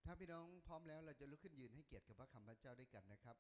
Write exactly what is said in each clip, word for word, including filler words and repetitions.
ถ้าพี่น้องพร้อมแล้วเราจะลุกขึ้นยืนให้เกียรติกับพระคำพระเจ้าด้วยกันนะครับ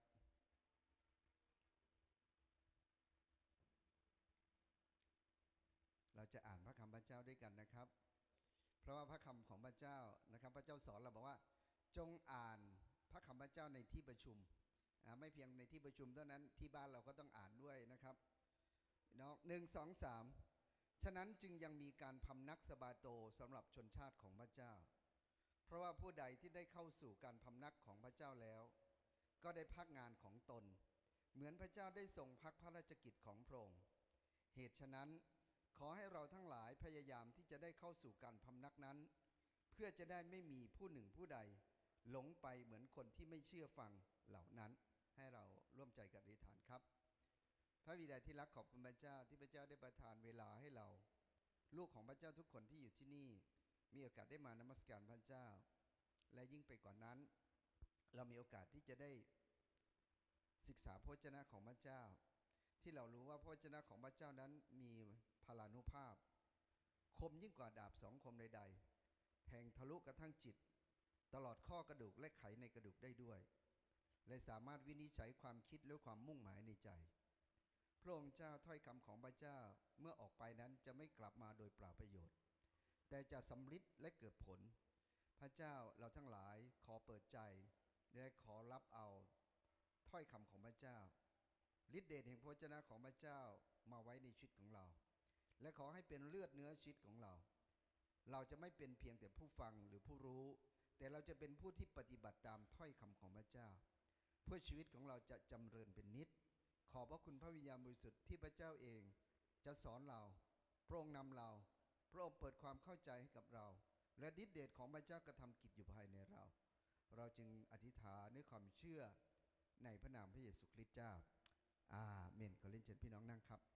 เราจะอ่านพระคำพระเจ้าด้วยกันนะครับเพราะว่าพระคำของพระเจ้านะครับพระเจ้าสอนเราบอกว่าจงอ่านพระคำพระเจ้าในที่ประชุมไม่เพียงในที่ประชุมเท่านั้นที่บ้านเราก็ต้องอ่านด้วยนะครับน้องหนึ่งสองสามฉะนั้นจึงยังมีการพำนักสบาโตสำหรับชนชาติของพระเจ้าเพราะว่าผู้ใดที่ได้เข้าสู่การพำนักของพระเจ้าแล้วก็ได้พักงานของตนเหมือนพระเจ้าได้ทรงพักพระราชกิจของพระองค์เหตุฉะนั้นขอให้เราทั้งหลายพยายามที่จะได้เข้าสู่การพำนักนั้นเพื่อจะได้ไม่มีผู้หนึ่งผู้ใดหลงไปเหมือนคนที่ไม่เชื่อฟังเหล่านั้นให้เราร่วมใจกันอธิษฐานครับพระบิดาที่รักขอบคุณพระเจ้าที่พระเจ้าได้ประทานเวลาให้เราลูกของพระเจ้าทุกคนที่อยู่ที่นี่มีโอกาสได้มานมัสการพระเจ้าและยิ่งไปกว่านั้นเรามีโอกาสที่จะได้ศึกษาพระวจนะของพระเจ้าที่เรารู้ว่าพระวจนะของพระเจ้านั้นมีพลานุภาพคมยิ่งกว่าดาบสองคมใดๆแทงทะลุกระทั่งจิตตลอดข้อกระดูกและไขในกระดูกได้ด้วยและสามารถวินิจฉัยความคิดและความมุ่งหมายในใจพระองค์เจ้าถ้อยคำของพระเจ้าเมื่อออกไปนั้นจะไม่กลับมาโดยเปล่าประโยชน์แต่จะสำฤทธิ์และเกิดผลพระเจ้าเราทั้งหลายขอเปิดใจและขอรับเอาถ้อยคำของพระเจ้าฤทธิเดชแห่งพระวจนะของพระเจ้ามาไว้ในชีวิตของเราและขอให้เป็นเลือดเนื้อชีวิตของเราเราจะไม่เป็นเพียงแต่ผู้ฟังหรือผู้รู้แต่เราจะเป็นผู้ที่ปฏิบัติตามถ้อยคำของพระเจ้าเพื่อชีวิตของเราจะจำเริญเป็นนิจขอบพระคุณพระวิญญาณบริสุทธิ์ที่พระเจ้าเองจะสอนเราพระองค์นำเราพระองค์เปิดความเข้าใจให้กับเราและฤทธิเดชของพระเจ้ากระทำกิจอยู่ภายในเราเราจึงอธิษฐานด้วยความเชื่อในพระนามพระเยซูคริสต์เจ้าอาเมนขอเรียนเชิญพี่น้องนั่งครับ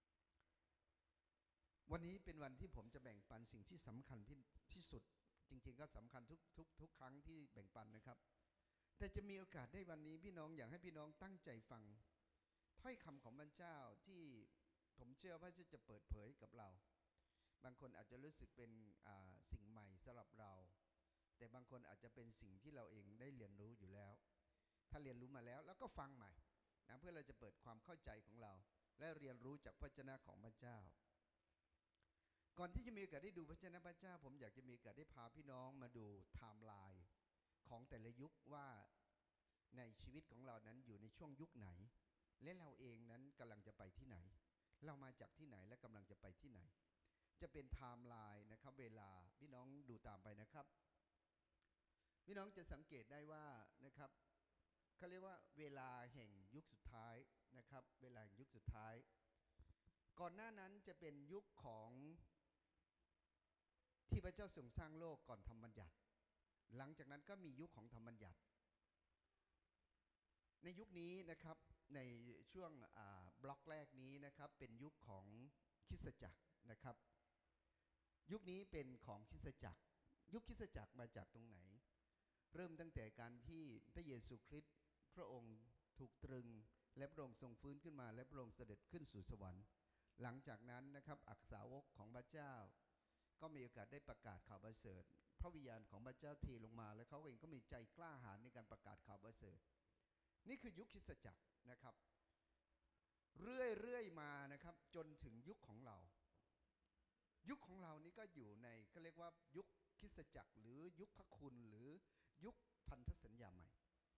วันนี้เป็นวันที่ผมจะแบ่งปันสิ่งที่สำคัญที่สุดจริงๆก็สำคัญทุกทุกทุกครั้งที่แบ่งปันนะครับแต่จะมีโอกาสได้วันนี้พี่น้องอยากให้พี่น้องตั้งใจฟังถ้อยคำของพระเจ้าที่ผมเชื่อว่าจะเปิดเผยกับเราบางคนอาจจะรู้สึกเป็นสิ่งใหม่สำหรับเราแต่บางคนอาจจะเป็นสิ่งที่เราเองได้เรียนรู้อยู่แล้วถ้าเรียนรู้มาแล้วแล้วก็ฟังใหม่นะเพื่อเราจะเปิดความเข้าใจของเราและเรียนรู้จากพระวจนะของพระเจ้าก่อนที่จะมีโอกาสได้ดูพระวจนะพระเจ้าผมอยากจะมีโอกาสได้พาพี่น้องมาดูไทม์ไลน์ของแต่ละยุคว่าในชีวิตของเรานั้นอยู่ในช่วงยุคไหนและเราเองนั้นกำลังจะไปที่ไหนเรามาจากที่ไหนและกำลังจะไปที่ไหนจะเป็นไทม์ไลน์นะครับเวลาพี่น้องดูตามไปนะครับพี่น้องจะสังเกตได้ว่านะครับเขาเรียกว่าเวลาแห่งยุคสุดท้ายนะครับเวลายุคสุดท้ายก่อนหน้านั้นจะเป็นยุคของที่พระเจ้าทรงสร้างโลกก่อนธรรมบัญญัติหลังจากนั้นก็มียุคของธรรมบัญญัติในยุคนี้นะครับในช่วงบล็อกแรกนี้นะครับเป็นยุคของคริสตจักรนะครับยุคนี้เป็นของคริสตจักรยุคคริสตจักรมาจากตรงไหนเริ่มตั้งแต่การที่พระเยซูคริสต์พระองค์ถูกตรึงและพระองค์ทรงฟื้นขึ้นมาและพระองค์เสด็จขึ้นสู่สวรรค์หลังจากนั้นนะครับอักษาวกของพระเจ้าก็มีโอกาสได้ประกาศข่าวประเสริฐพระวิญญาณของพระเจ้าเทลงมาและเขาเองก็มีใจกล้าหาญในการประกาศข่าวประเสริฐนี่คือยุคคริสตจักรนะครับเรื่อยๆมานะครับจนถึงยุคของเรายุคของเรานี้ก็อยู่ในเขาเรียกว่ายุคคริสตจักรหรือยุคพระคุณหรือยุคพันธสัญญาใหม่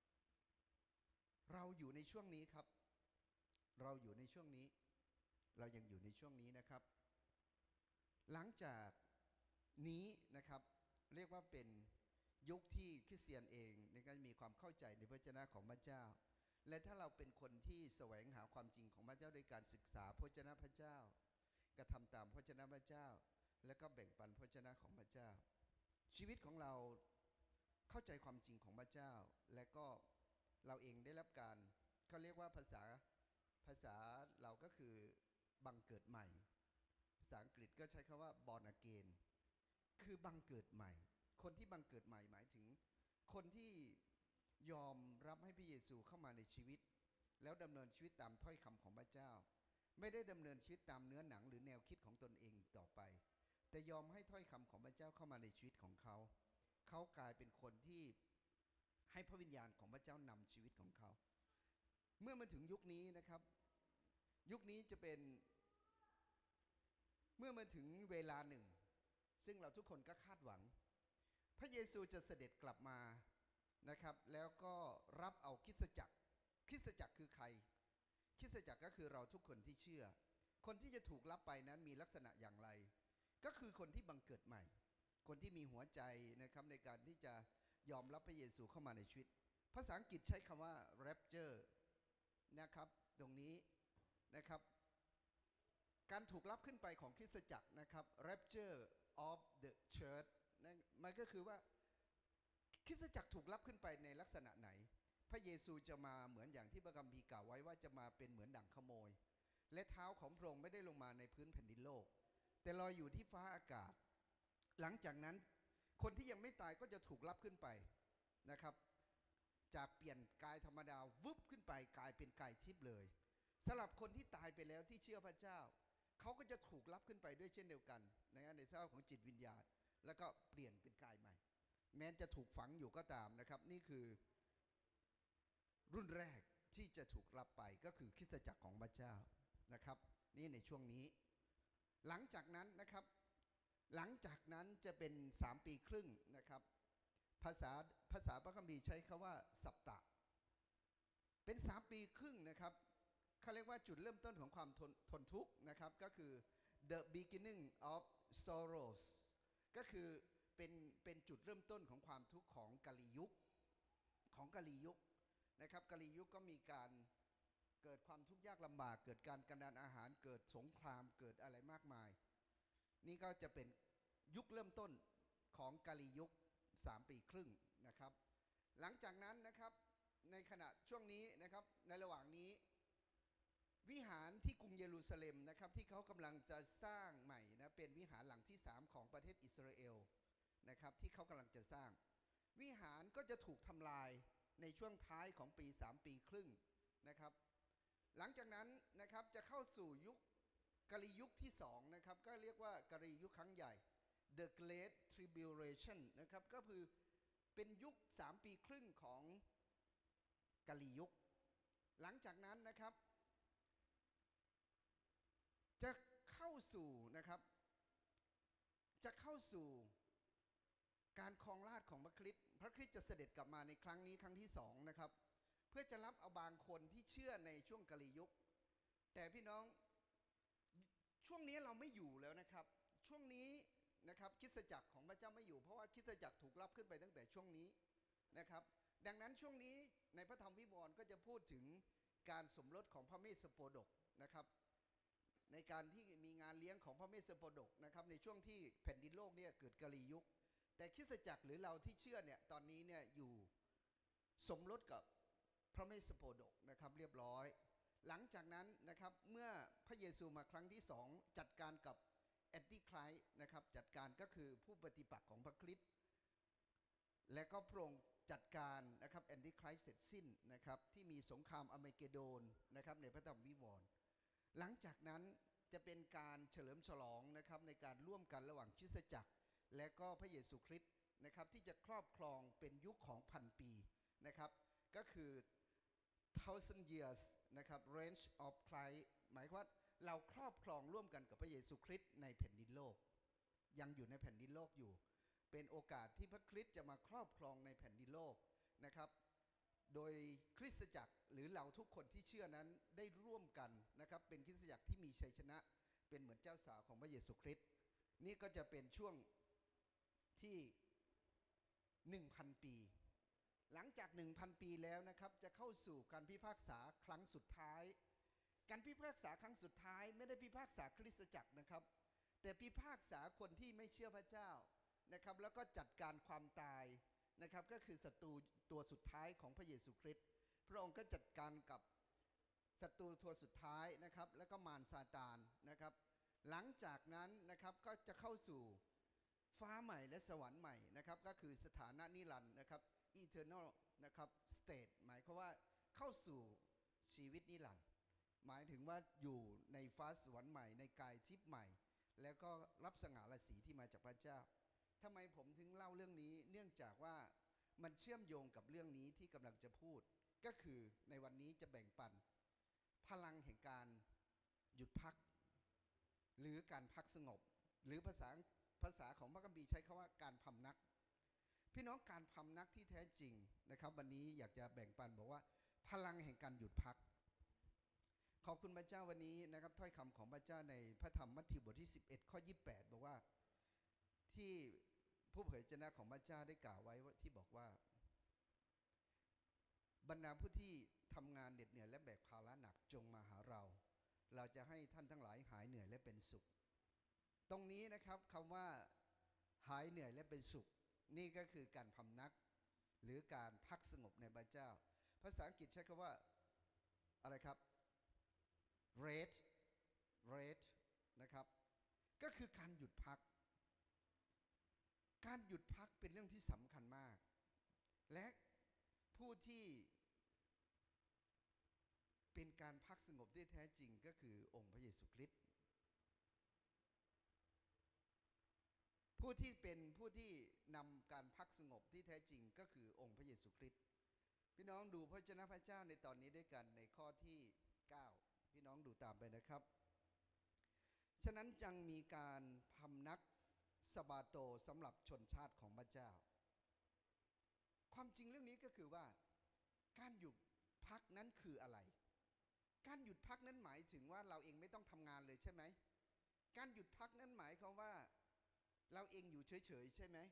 เราอยู่ในช่วงนี้ครับเราอยู่ในช่วงนี้เรายังอยู่ในช่วงนี้นะครับหลังจากนี้นะครับเรียกว่าเป็นยุคที่คริสเตียนเองในการมีความเข้าใจในพระวจนะของพระเจ้าและถ้าเราเป็นคนที่แสวงหาความจริงของพระเจ้าโดยการศึกษาพระวจนะพระเจ้ากระทำตามพระวจนะพระเจ้าและก็แบ่งปันพระวจนะของพระเจ้าชีวิตของเราเข้าใจความจริงของพระเจ้าและก็เราเองได้รับการเขาเรียกว่าภาษาภาษาเราก็คือบังเกิดใหม่ภาษาอังกฤษก็ใช้คำว่า born again คือบังเกิดใหม่คนที่บังเกิดใหม่หมายถึงคนที่ยอมรับให้พระเยซูเข้ามาในชีวิตแล้วดำเนินชีวิตตามถ้อยคำของพระเจ้าไม่ได้ดำเนินชีวิตตามเนื้อหนังหรือแนวคิดของตนเองอีกต่อไปแต่ยอมให้ถ้อยคำของพระเจ้าเข้ามาในชีวิตของเขาเขากลายเป็นคนที่ให้พระวิญญาณของพระเจ้านำชีวิตของเขาเมื่อมาถึงยุคนี้นะครับยุคนี้จะเป็นเมื่อมาถึงเวลาหนึ่งซึ่งเราทุกคนก็คาดหวังพระเยซูจะเสด็จกลับมานะครับแล้วก็รับเอาคริสตจักรคริสตจักรคือใครคริสตจักรก็คือเราทุกคนที่เชื่อคนที่จะถูกรับไปนั้นมีลักษณะอย่างไรก็คือคนที่บังเกิดใหม่คนที่มีหัวใจนะครับในการที่จะยอมรับพระเยซูเข้ามาในชีวิตภาษาอังกฤษใช้คำว่า rapture นะครับตรงนี้นะครับการถูกรับขึ้นไปของคริสตจักรนะครับ rapture of the church นั่นมันก็คือว่าคริสตจักรถูกรับขึ้นไปในลักษณะไหนพระเยซูจะมาเหมือนอย่างที่พระคัมภีร์กล่าวไว้ว่าจะมาเป็นเหมือนดั่งขโมยและเท้าของพระองค์ไม่ได้ลงมาในพื้นแผ่นดินโลกแต่ลอยอยู่ที่ฟ้าอากาศหลังจากนั้นคนที่ยังไม่ตายก็จะถูกรับขึ้นไปนะครับจากเปลี่ยนกายธรรมดาวึบขึ้นไปกลายเป็นกายทิพย์เลยสำหรับคนที่ตายไปแล้วที่เชื่อพระเจ้าเขาก็จะถูกรับขึ้นไปด้วยเช่นเดียวกันนะในสภาพของจิตวิญญาณแล้วก็เปลี่ยนเป็นกายใหม่แม้จะถูกฝังอยู่ก็ตามนะครับนี่คือรุ่นแรกที่จะถูกรับไปก็คือคริสตจักรของพระเจ้านะครับนี่ในช่วงนี้หลังจากนั้นนะครับหลังจากนั้นจะเป็นสามปีครึ่งนะครับภาษาภาษาพระคัมภีร์ใช้คำว่าสัปตะเป็นสามปีครึ่งนะครับเขาเรียกว่าจุดเริ่มต้นของความทนทนทุกข์นะครับก็คือ the beginning of sorrows ก็คือเป็นเป็นจุดเริ่มต้นของความทุกข์ของกาลียุคของกาลียุคนะครับกาลียุคก็มีการเกิดความทุกข์ยากลำบากเกิดการกันดารอาหารเกิดสงครามเกิดอะไรมากมายนี่ก็จะเป็นยุคเริ่มต้นของกาลียุคสามปีครึ่งนะครับหลังจากนั้นนะครับในขณะช่วงนี้นะครับในระหว่างนี้วิหารที่กรุงเยรูซาเล็มนะครับที่เขากำลังจะสร้างใหม่นะเป็นวิหารหลังที่สามของประเทศอิสราเอลนะครับที่เขากำลังจะสร้างวิหารก็จะถูกทำลายในช่วงท้ายของปีสามปีครึ่งนะครับหลังจากนั้นนะครับจะเข้าสู่ยุคกาลียุคที่สองนะครับก็เรียกว่ากาลียุคครั้งใหญ่ The Great Tribulation นะครับก็คือเป็นยุคสามปีครึ่งของกาลียุคหลังจากนั้นนะครับจะเข้าสู่นะครับจะเข้าสู่การครองราชย์ของพระคริสต์พระคริสต์จะเสด็จกลับมาในครั้งนี้ครั้งที่สองนะครับเพื่อจะรับเอาบางคนที่เชื่อในช่วงกาลียุคแต่พี่น้องช่วงนี้เราไม่อยู่แล้วนะครับช่วงนี้นะครับคริสตจักรของพระเจ้าไม่อยู่เพราะว่าคริสตจักรถูกรับขึ้นไปตั้งแต่ช่วงนี้นะครับดังนั้นช่วงนี้ในพระธรรมวิวรณ์ก็จะพูดถึงการสมรสของพระเมสสโปดกนะครับในการที่มีงานเลี้ยงของพระเมสสโปดกนะครับในช่วงที่แผ่นดินโลกเนี่ยเกิดกาลียุคแต่คริสตจักรหรือเราที่เชื่อเนี่ยตอนนี้เนี่ยอยู่สมรสกับพระเมสสโปดกนะครับเรียบร้อยหลังจากนั้นนะครับเมื่อพระเยซูมาครั้งที่สองจัดการกับแอนติไครส์นะครับจัดการก็คือผู้ปฏิปักษ์ของพระคริสต์และก็พระองค์จัดการนะครับแอนติไครส์เสร็จสิ้นนะครับที่มีสงครามอเมเกโดนนะครับในพระธรรมวิวรณ์หลังจากนั้นจะเป็นการเฉลิมฉลองนะครับในการร่วมกันระหว่างคริสตจักรและก็พระเยซูคริสต์นะครับที่จะครอบครองเป็นยุคของพันปีนะครับก็คือ thousand years นะครับ range of Christ หมายความว่าเราครอบครองร่วมกันกับพระเยซูคริสต์ในแผ่นดินโลกยังอยู่ในแผ่นดินโลกอยู่เป็นโอกาสที่พระคริสต์จะมาครอบครองในแผ่นดินโลกนะครับโดยคริสตจักรหรือเราทุกคนที่เชื่อนั้นได้ร่วมกันนะครับเป็นคริสตจักรที่มีชัยชนะเป็นเหมือนเจ้าสาวของพระเยซูคริสต์นี่ก็จะเป็นช่วงที่ หนึ่งพัน ปีหลังจาก หนึ่งพัน ปีแล้วนะครับจะเข้าสู่การพิพากษาครั้งสุดท้ายการพิพากษาครั้งสุดท้ายไม่ได้พิพากษาคริสตจักรนะครับแต่พิพากษาคนที่ไม่เชื่อพระเจ้านะครับแล้วก็จัดการความตายนะครับก็คือศัตรูตัวสุดท้ายของพระเยซูคริสต์พระองค์ก็จัดการกับศัตรูตัวสุดท้ายนะครับแล้วก็มารซาตานนะครับหลังจากนั้นนะครับก็จะเข้าสู่ฟ้าใหม่และสวรรค์ใหม่นะครับก็คือสถานะนิรันดร์นะครับ eternal นะครับ state หมายความว่าเข้าสู่ชีวิตนิรันดร์หมายถึงว่าอยู่ในฟ้าสวรรค์ใหม่ในกายทิพย์ใหม่แล้วก็รับสง่าราศีที่มาจากพระเจ้าทำไมผมถึงเล่าเรื่องนี้เนื่องจากว่ามันเชื่อมโยงกับเรื่องนี้ที่กำลังจะพูดก็คือในวันนี้จะแบ่งปันพลังแห่งการหยุดพักหรือการพักสงบหรือภาษาภาษาของพระคัมภีร์ใช้คำว่าการพำนักพี่น้องการพำนักที่แท้จริงนะครับวันนี้อยากจะแบ่งปันบอกว่าพลังแห่งการหยุดพักขอบคุณพระเจ้าวันนี้นะครับถ้อยคำของพระเจ้าในพระธรรมมัทธิวบทที่สิบเอ็ดข้อยี่สิบแปดบอกว่าที่ผู้เผยชนะของพระเจ้าได้กล่าวไว้ว่าที่บอกว่าบรรดาผู้ที่ทำงานเหน็ดเหนื่อยและแบกภาระหนักจงมาหาเราเราจะให้ท่านทั้งหลายหายเหนื่อยและเป็นสุขตรงนี้นะครับคำว่าหายเหนื่อยและเป็นสุขนี่ก็คือการพำนักหรือการพักสงบในพระเจ้าภาษาอังกฤษใช้คำว่าอะไรครับ rest rest นะครับก็คือการหยุดพักการหยุดพักเป็นเรื่องที่สำคัญมากและผู้ที่เป็นการพักสงบที่แท้จริงก็คือองค์พระเยซูคริสต์ผู้ที่เป็นผู้ที่นำการพักสงบที่แท้จริงก็คือองค์พระเยซูคริสต์พี่น้องดูพระเจ้าพระเจ้าในตอนนี้ด้วยกันในข้อที่เก้าพี่น้องดูตามไปนะครับฉะนั้นจึงมีการพำนักสะบาโตสำหรับชนชาติของพระเจ้าความจริงเรื่องนี้ก็คือว่าการหยุดพักนั้นคืออะไรการหยุดพักนั้นหมายถึงว่าเราเองไม่ต้องทำงานเลยใช่ไหมการหยุดพักนั้นหมายความว่าเราเองอยู่เฉยๆใช่ไหม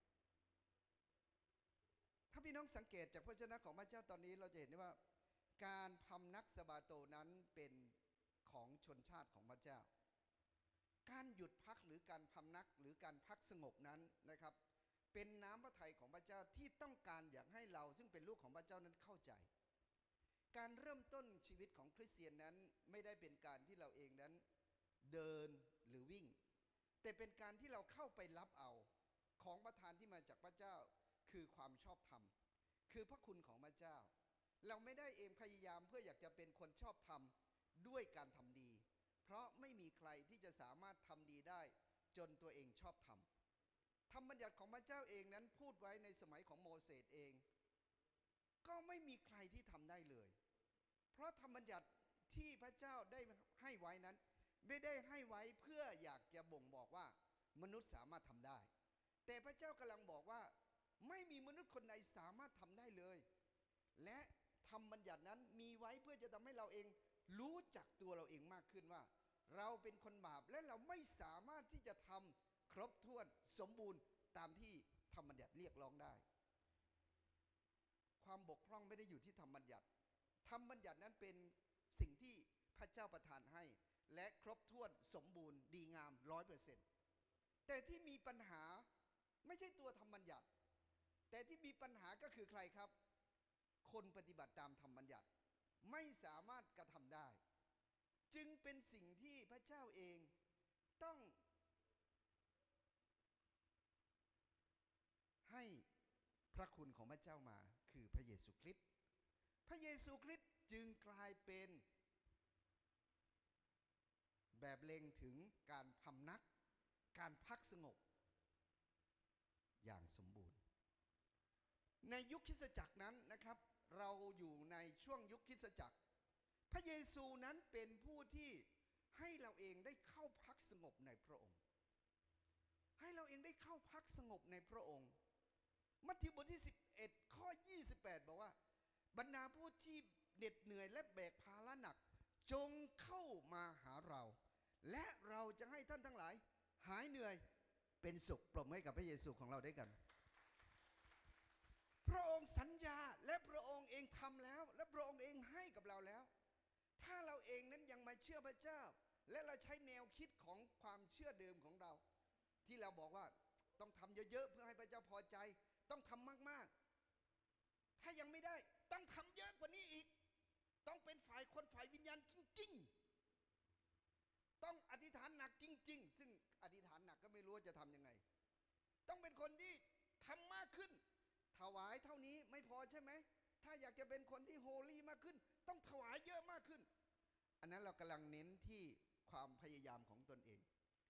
ถ้าพี่น้องสังเกตจากพระเจ้าของพระเจ้าตอนนี้เราจะเห็นได้ว่าการพำนักสะบาโตนั้นเป็นของชนชาติของพระเจ้าการหยุดพักหรือการพำนักหรือการพักสงบนั้นนะครับเป็นน้ำพระทัยของพระเจ้าที่ต้องการอยากให้เราซึ่งเป็นลูกของพระเจ้านั้นเข้าใจการเริ่มต้นชีวิตของคริสเตียนนั้นไม่ได้เป็นการที่เราเองนั้นเดินหรือวิ่งแต่เป็นการที่เราเข้าไปรับเอาของประทานที่มาจากพระเจ้าคือความชอบธรรมคือพระคุณของพระเจ้าเราไม่ได้เองพยายามเพื่ออยากจะเป็นคนชอบธรรมด้วยการทำดีเพราะไม่มีใครที่จะสามารถทำดีได้จนตัวเองชอบธรรมธรรมบัญญัติของพระเจ้าเองนั้นพูดไว้ในสมัยของโมเสสเองก็ไม่มีใครที่ทำได้เลยเพราะธรรมบัญญัติที่พระเจ้าได้ให้ไว้นั้นไม่ได้ให้ไว้เพื่ออยากจะบ่งบอกว่ามนุษย์สามารถทำได้แต่พระเจ้ากำลังบอกว่าไม่มีมนุษย์คนใดสามารถทำได้เลยและธรรมบัญญัตินั้นมีไว้เพื่อจะทำให้เราเองรู้จักตัวเราเองมากขึ้นว่าเราเป็นคนบาปและเราไม่สามารถที่จะทำครบถ้วนสมบูรณ์ตามที่ธรรมบัญญัติเรียกร้องได้ความบกพร่องไม่ได้อยู่ที่ธรรมบัญญัติธรรมบัญญัตินั้นเป็นสิ่งที่พระเจ้าประทานให้และครบถ้วนสมบูรณ์ดีงาม ร้อยเปอร์เซ็นต์ แต่ที่มีปัญหาไม่ใช่ตัวธรรมบัญญัติแต่ที่มีปัญหาก็คือใครครับคนปฏิบัติตามธรรมบัญญัติไม่สามารถกระทำได้จึงเป็นสิ่งที่พระเจ้าเองต้องให้พระคุณของพระเจ้ามาคือพระเยซูคริสต์พระเยซูคริสต์จึงกลายเป็นแบบเล็งถึงการพำนักการพักสงบอย่างสมบูรณ์ในยุคคริสตจักรนั้นนะครับเราอยู่ในช่วงยุคคริสตจักรพระเยซูนั้นเป็นผู้ที่ให้เราเองได้เข้าพักสงบในพระองค์ให้เราเองได้เข้าพักสงบในพระองค์มัทธิวบทที่สิบเอ็ดข้อยี่สิบแปดบอกว่าบรรดาผู้ที่เหน็ดเหนื่อยและแบกภาระหนักจงเข้ามาหาเราและเราจะให้ท่านทั้งหลายหายเหนื่อยเป็นสุขปรบมือให้กับพระเยซูของเราด้วยกันพระองค์สัญญาและพระองค์เองทำแล้วและพระองค์เองให้กับเราแล้วถ้าเราเองนั้นยังมาเชื่อพระเจ้าและเราใช้แนวคิดของความเชื่อเดิมของเราที่เราบอกว่าต้องทำเยอะๆเพื่อให้พระเจ้าพอใจต้องทำมากๆถ้ายังไม่ได้ต้องทำเยอะกว่านี้อีกต้องเป็นฝ่ายคนฝ่ายวิญญาณจริงๆต้องอธิษฐานหนักจริงๆซึ่งอธิษฐานหนักก็ไม่รู้ว่าจะทำยังไงต้องเป็นคนที่ทำมากขึ้นถวายเท่านี้ไม่พอใช่ไหมถ้าอยากจะเป็นคนที่โฮลี่มากขึ้นต้องถวายเยอะมากขึ้นอันนั้นเรากำลังเน้นที่ความพยายามของตนเอง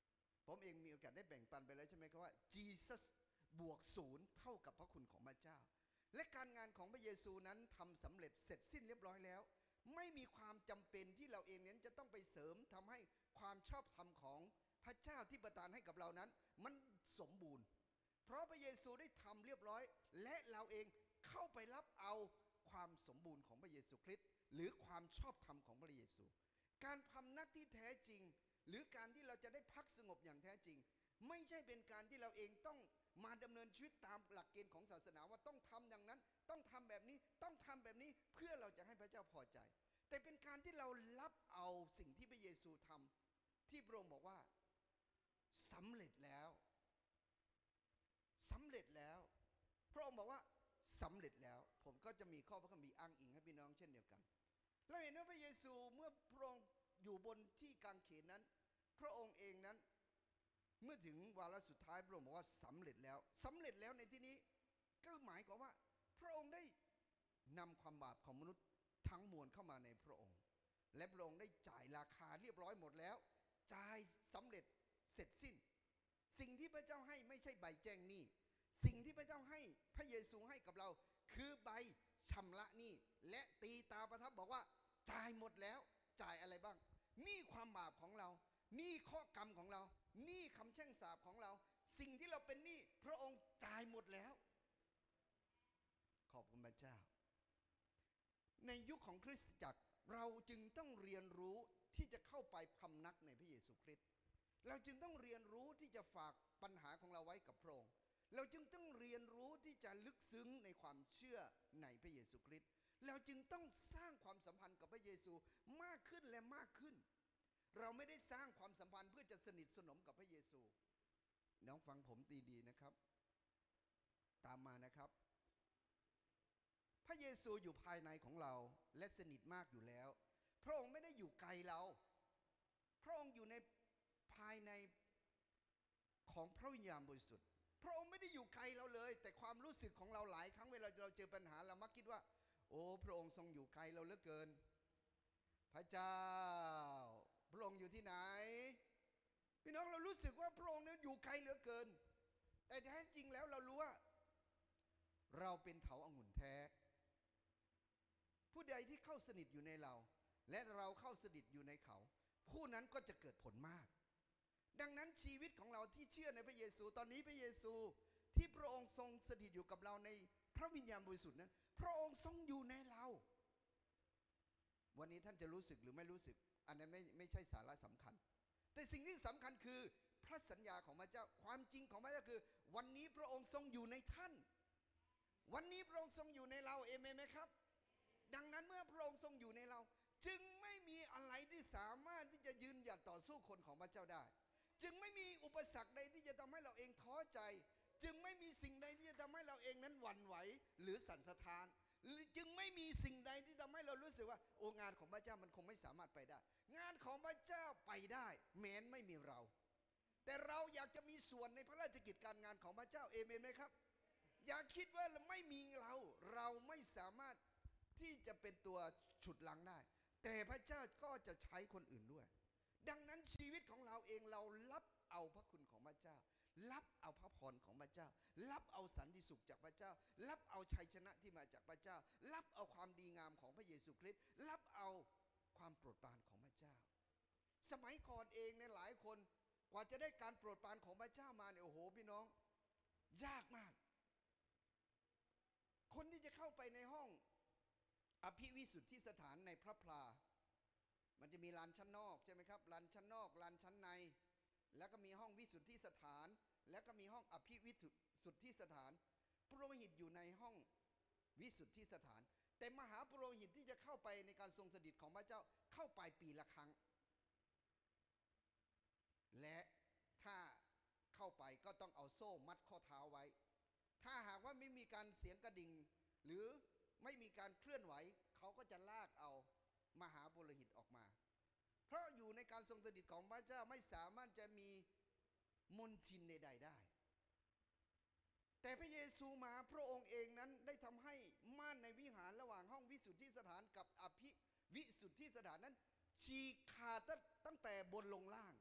ผมเองมีโอกาสได้แบ่งปันไปแล้วใช่ไหมครับว่า Jesus บวกศูนย์เท่ากับพระคุณของพระเจ้าและการงานของพระเยซูนั้นทำสำเร็จเสร็จสิ้นเรียบร้อยแล้วไม่มีความจำเป็นที่เราเองนั้นจะต้องไปเสริมทำให้ความชอบธรรมของพระเจ้าที่ประทานให้กับเรานั้นมันสมบูรณ์เพราะพระเยซูได้ทำเรียบร้อยและเราเองเข้าไปรับเอาความสมบูรณ์ของพระเยซูคริสต์หรือความชอบธรรมของพระเยซูการพำนักที่แท้จริงหรือการที่เราจะได้พักสงบอย่างแท้จริงไม่ใช่เป็นการที่เราเองต้องมาดำเนินชีวิตตามหลักเกณฑ์ของศาสนาว่าต้องทำอย่างนั้นต้องทำแบบนี้ต้องทำแบบนี้เพื่อเราจะให้พระเจ้าพอใจแต่เป็นการที่เรารับเอาสิ่งที่พระเยซูทำที่พระองค์บอกว่าสำเร็จแล้วสำเร็จแล้วพระองค์บอกว่าสำเร็จแล้วผมก็จะมีข้อพระคัมภีร์อ้างอิงให้พี่น้องเช่นเดียวกันเราเห็นว่าพระเยซูเมื่อพระองค์อยู่บนที่กางเขนนั้นพระองค์เองนั้นเมื่อถึงวาระสุดท้ายพระองค์บอกว่าสำเร็จแล้วสำเร็จแล้วในที่นี้ก็หมายความว่าพระองค์ได้นำความบาปของมนุษย์ทั้งมวลเข้ามาในพระองค์และพระองค์ได้จ่ายราคาเรียบร้อยหมดแล้วจ่ายสำเร็จเสร็จสิ้นสิ่งที่พระเจ้าให้ไม่ใช่ใบแจ้งหนี้สิ่งที่พระเจ้าให้พระเยซูให้กับเราคือใบชำระหนี้และตีตาประทับบอกว่าจ่ายหมดแล้วจ่ายอะไรบ้างหนี้ความบาปของเราหนี้ข้อกรรมของเราหนี้คำแช่งสาปของเราสิ่งที่เราเป็นหนี้พระองค์จ่ายหมดแล้วขอบคุณพระเจ้าในยุคของคริสตจักรเราจึงต้องเรียนรู้ที่จะเข้าไปพำนักในพระเยซูคริสต์เราจึงต้องเรียนรู้ที่จะฝากปัญหาของเราไว้กับพระองค์เราจึงต้องเรียนรู้ที่จะลึกซึ้งในความเชื่อในพระเยซูคริสต์เราจึงต้องสร้างความสัมพันธ์กับพระเยซูมากขึ้นและมากขึ้นเราไม่ได้สร้างความสัมพันธ์เพื่อจะสนิทสนมกับพระเยซูน้องฟังผมดีๆนะครับตามมานะครับพระเยซูอยู่ภายในของเราและสนิทมากอยู่แล้วพระองค์ไม่ได้อยู่ไกลเราพระองค์อยู่ในภายในของพระวิญญาณบริสุทธิ์พระองค์ไม่ได้อยู่ไกลเราเลยแต่ความรู้สึกของเราหลายครั้งเวลาเราเจอปัญหาเรามักคิดว่าโอ้พระองค์ทรงอยู่ไกลเราเหลือเกินพระเจ้าพระองค์อยู่ที่ไหนพี่น้องเรารู้สึกว่าพระองค์นั้นอยู่ไกลเหลือเกินแต่แท้จริงแล้วเรารู้ว่าเราเป็นเถาองุ่นแท้ผู้ใดที่เข้าสนิทอยู่ในเราและเราเข้าสนิทอยู่ในเขาผู้นั้นก็จะเกิดผลมากดังนั้นชีวิตของเราที่เชื่อในพระเยซูตอนนี้พระเยซูที่พระองค์ทรงสถิตอยู่กับเราในพระวิญญาณบริสุทธิ์นั้นพระองค์ทรงอยู่ในเราวันนี้ท่านจะรู้สึกหรือไม่รู้สึกอันนั้นไม่ไม่ใช่สาระสำคัญแต่สิ่งที่สำคัญคือพระสัญญาของพระเจ้าความจริงของพระเจ้าคือวันนี้พระองค์ทรงอยู่ในท่านวันนี้พระองค์ทรงอยู่ในเราเอเมนไหมครับดังนั้นเมื่อพระองค์ทรงอยู่ในเราจึงไม่มีอะไรที่สามารถที่จะยืนหยัดต่อสู้คนของพระเจ้าได้จึงไม่มีอุปสรรคใดที่จะทำให้เราเองท้อใจจึงไม่มีสิ่งใดที่จะทำให้เราเองนั้นหวั่นไหวหรือสั่นสะท้านจึงไม่มีสิ่งใดที่ทำให้เรารู้สึกว่าโอ้งานของพระเจ้ามันคงไม่สามารถไปได้งานของพระเจ้าไปได้แม้นไม่มีเราแต่เราอยากจะมีส่วนในพระราชกิจการงานของพระเจ้าเอเมนไหมครับอย่าคิดว่าไม่มีเราเราไม่สามารถที่จะเป็นตัวฉุดลังได้แต่พระเจ้าก็จะใช้คนอื่นด้วยดังนั้นชีวิตของเราเองเรารับเอาพระคุณของพระเจ้ารับเอาพระพรของพระเจ้ารับเอาสันติสุขจากพระเจ้ารับเอาชัยชนะที่มาจากพระเจ้ารับเอาความดีงามของพระเยซูคริสต์รับเอาความโปรดปรานของพระเจ้าสมัยก่อนเองเนี่ยหลายคนกว่าจะได้การโปรดปรานของพระเจ้ามาเนี่ยโอ้โหพี่น้องยากมากคนที่จะเข้าไปในห้องอภิวิสุทธิสถานในพระพลามันจะมีลานชั้นนอกใช่ไหมครับลานชั้นนอกลานชั้นในแล้วก็มีห้องวิสุทธิสถานแล้วก็มีห้องอภิวิสุทธิสถานปุโรหิตอยู่ในห้องวิสุทธิสถานแต่มหาปุโรหิตที่จะเข้าไปในการทรงสถิตของพระเจ้าเข้าไปปีละครั้งและถ้าเข้าไปก็ต้องเอาโซ่มัดข้อเท้าไว้ถ้าหากว่าไม่มีการเสียงกระดิ่งหรือไม่มีการเคลื่อนไหวเขาก็จะลากเอามหาปุโรหิตออกมาเพราะอยู่ในการทรงสถิตของพระเจ้าไม่สามารถจะมีมนทินใดๆได้แต่พระเยซูมาพระองค์เองนั้นได้ทำให้ม่านในวิหารระหว่างห้องวิสุทธิสถานกับอภิวิสุทธิสถานนั้นฉีกขาดตั้งแต่บนลงล่าง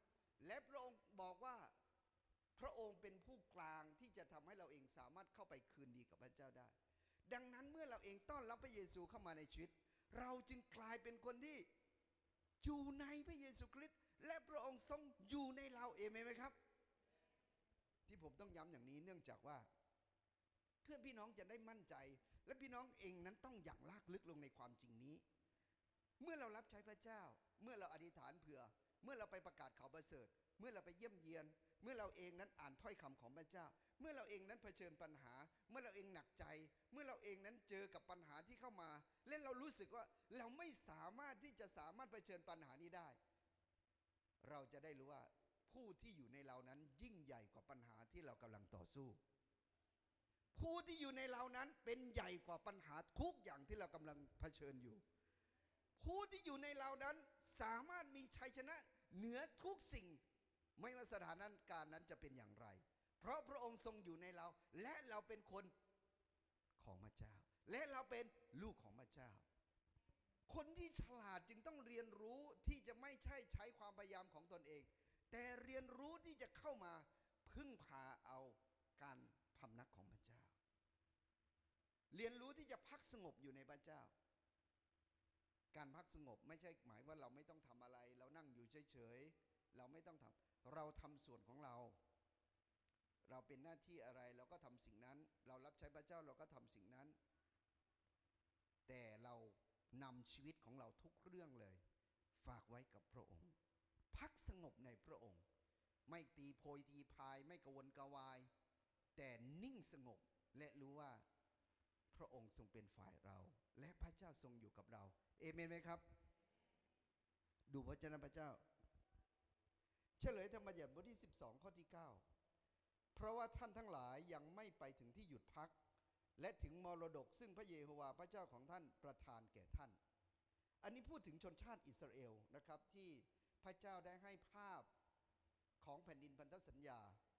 และพระองค์บอกว่าพระองค์เป็นผู้กลางที่จะทำให้เราเองสามารถเข้าไปคืนดีกับพระเจ้าได้ดังนั้นเมื่อเราเองต้อนรับพระเยซูเข้ามาในชีวิตเราจึงกลายเป็นคนที่อยู่ในพระเยซูคริสต์และพระองค์ทรงอยู่ในเราเอเมนไหมครับที่ผมต้องย้ำอย่างนี้เนื่องจากว่าเพื่อนพี่น้องจะได้มั่นใจและพี่น้องเองนั้นต้องอย่างลากลึกลงในความจริงนี้เมื่อเรารับใช้พระเจ้าเมื่อเราอธิษฐานเผื่อเมื่อเราไปประกาศข่าวประเสริฐเมื่อเราไปเยี่ยมเยียนเมื่อเราเองนั้นอ่านถ้อยคำของพระเจ้าเมื่อเราเองนั้นเผชิญปัญหาเมื่อเราเองหนักใจเมื่อเราเองนั้นเจอกับปัญหาที่เข้ามาและเรารู้สึกว่าเราไม่สามารถที่จะสามารถเผชิญปัญหานี้ได้เราจะได้รู้ว่าผู้ที่อยู่ในเรานั้นยิ่งใหญ่กว่าปัญหาที่เรากำลังต่อสู้ผู้ที่อยู่ในเรานั้นเป็นใหญ่กว่าปัญหาทุกอย่างที่เรากำลังเผชิญอยู่ผู้ที่อยู่ในเรานั้นสามารถมีชัยชนะเหนือทุกสิ่งไม่ว่าสถานการณ์นั้นจะเป็นอย่างไรเพราะพระองค์ทรงอยู่ในเราและเราเป็นคนของพระเจ้าและเราเป็นลูกของพระเจ้าคนที่ฉลาดจึงต้องเรียนรู้ที่จะไม่ใช่ใช้ความพยายามของตนเองแต่เรียนรู้ที่จะเข้ามาพึ่งพาเอาการพำนักของพระเจ้าเรียนรู้ที่จะพักสงบอยู่ในพระเจ้าการพักสงบไม่ใช่หมายว่าเราไม่ต้องทำอะไรเรานั่งอยู่เฉยๆเราไม่ต้องทำเราทำส่วนของเราเราเป็นหน้าที่อะไรเราก็ทำสิ่งนั้นเรารับใช้พระเจ้าเราก็ทำสิ่งนั้นแต่เรานำชีวิตของเราทุกเรื่องเลยฝากไว้กับพระองค์พักสงบในพระองค์ไม่ตีโพยตีพายไม่กระวนกระวายแต่นิ่งสงบและรู้ว่าพระองค์ทรงเป็นฝ่ายเราและพระเจ้าทรงอยู่กับเราเอเมนไหมครับดูพระเจ้าพระเจ้าเฉลยธรรมบัญญัติบทที่สิบสองข้อที่เก้าเพราะว่าท่านทั้งหลายยังไม่ไปถึงที่หยุดพักและถึงมรดกซึ่งพระเยโฮวาห์พระเจ้าของท่านประทานแก่ท่านอันนี้พูดถึงชนชาติอิสราเอลนะครับที่พระเจ้าได้ให้ภาพของแผ่นดินพันธสัญญา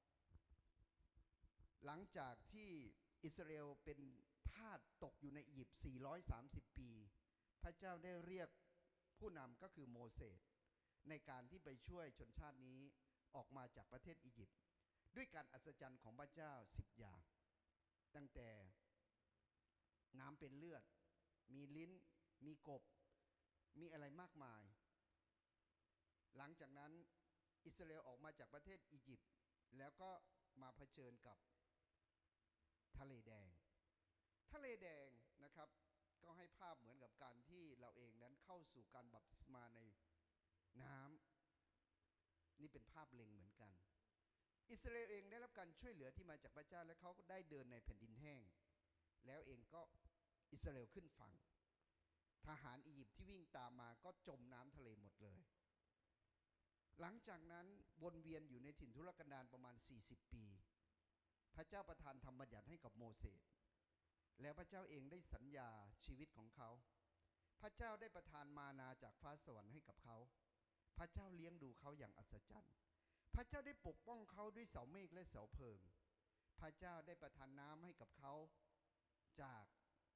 หลังจากที่อิสราเอลเป็นทาสตกอยู่ในอียิปต์สี่ร้อยสามสิบปีพระเจ้าได้เรียกผู้นำก็คือโมเสสในการที่ไปช่วยชนชาตินี้ออกมาจากประเทศอียิปต์ด้วยการอัศจรรย์ของพระเจ้าสิบอย่างตั้งแต่น้ำเป็นเลือดมีลิ้นมีกบมีอะไรมากมายหลังจากนั้นอิสราเอลออกมาจากประเทศอียิปต์แล้วก็มาเผชิญกับทะเลแดงทะเลแดงนะครับก็ให้ภาพเหมือนกับการที่เราเองนั้นเข้าสู่การบัพติศมาในน้ำนี่เป็นภาพเล็งเหมือนกันอิสราเอลเองได้รับการช่วยเหลือที่มาจากพระเจ้าและเขาก็ได้เดินในแผ่นดินแห้งแล้วเองก็อิสราเอลขึ้นฝั่งทหารอียิปต์ที่วิ่งตามมาก็จมน้ำทะเลหมดเลยหลังจากนั้นวนเวียนอยู่ในถิ่นทุรกันดารประมาณสี่สิบปีพระเจ้าประทานธรรมบัญญัติให้กับโมเสสแล้วพระเจ้าเองได้สัญญาชีวิตของเขาพระเจ้าได้ประทานมานาจากฟ้าสวรรค์ให้กับเขาพระเจ้าเลี้ยงดูเขาอย่างอัศจรรย์พระเจ้าได้ปกป้องเขาด้วยเสาเมฆและเสาเพลิงพระเจ้าได้ประทานน้ำให้กับเขาจาก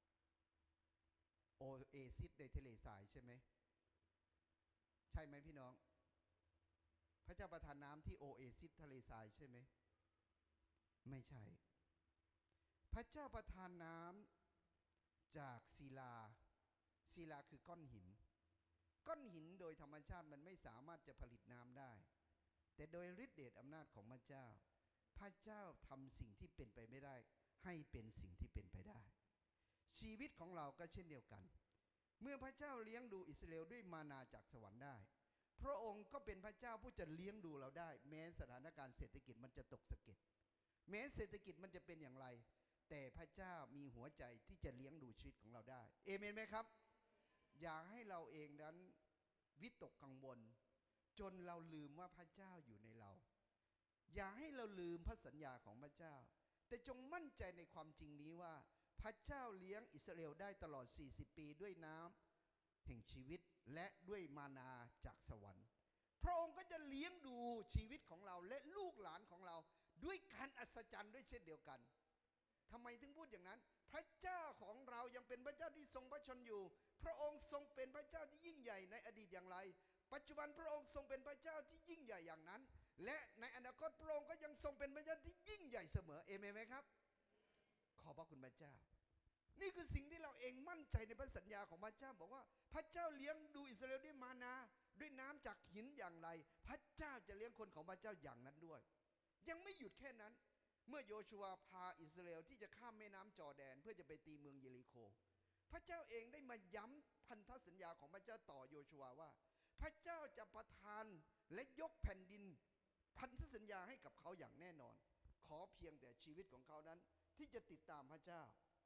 โอเอซิสในทะเลทรายใช่ไหมใช่ไหมพี่น้องพระเจ้าประทานน้ำที่โอเอซิสทะเลทรายใช่ไหมไม่ใช่พระเจ้าประทานน้ำจากศิลาศิลาคือก้อนหินก้อนหินโดยธรรมชาติมันไม่สามารถจะผลิตน้ำได้แต่โดยฤทธิเดชอำนาจของพระเจ้าพระเจ้าทำสิ่งที่เป็นไปไม่ได้ให้เป็นสิ่งที่เป็นไปได้ชีวิตของเราก็เช่นเดียวกันเมื่อพระเจ้าเลี้ยงดูอิสราเอลด้วยมานาจากสวรรค์ได้พระองค์ก็เป็นพระเจ้าผู้จะเลี้ยงดูเราได้แม้สถานการณ์เศรษฐกิจมันจะตกสะเก็ดแม้เศรษฐกิจมันจะเป็นอย่างไรแต่พระเจ้ามีหัวใจที่จะเลี้ยงดูชีวิตของเราได้เอเมนไหมครับอย่าให้เราเองนั้นวิตกกังวลจนเราลืมว่าพระเจ้าอยู่ในเราอย่าให้เราลืมพระสัญญาของพระเจ้าแต่จงมั่นใจในความจริงนี้ว่าพระเจ้าเลี้ยงอิสราเอลได้ตลอดสี่สิบปีด้วยน้ำแห่งชีวิตและด้วยมานาจากสวรรค์พระองค์ก็จะเลี้ยงดูชีวิตของเราและลูกหลานของเราด้วยการอัศจรรย์ด้วยเช่นเดียวกันทำไมถึงพูดอย่างนั้นพระเจ้าของเรายังเป็นพระเจ้าที่ทรงพระชนอยู่พระองค์ทรงเป็นพระเจ้าที่ยิ่งใหญ่ในอดีตอย่างไรปัจจุบันพระองค์ทรงเป็นพระเจ้าที่ยิ่งใหญ่อย่างนั้นและในอนาคตพระองค์ก็ยังทรงเป็นพระเจ้าที่ยิ่งใหญ่เสมอเอเมนไหมครับขอบพระคุณพระเจ้านี่คือสิ่งที่เราเองมั่นใจในพระสัญญาของพระเจ้าบอกว่าพระเจ้าเลี้ยงดูอิสราเอลด้วยมานาด้วยน้ำจากหินอย่างไรพระเจ้าจะเลี้ยงคนของพระเจ้าอย่างนั้นด้วยยังไม่หยุดแค่นั้นเมื่อโยชูวาพาอิสราเอลที่จะข้ามแม่น้ำจอร์แดนเพื่อจะไปตีเมืองเยริโคพระเจ้าเองได้มาย้ำพันธสัญญาของพระเจ้าต่อโยชูวาว่าพระเจ้าจะประทานและยกแผ่นดินพันธสัญญาให้กับเขาอย่างแน่นอนขอเพียงแต่ชีวิตของเขานั้นที่จะติดตามพระเจ้า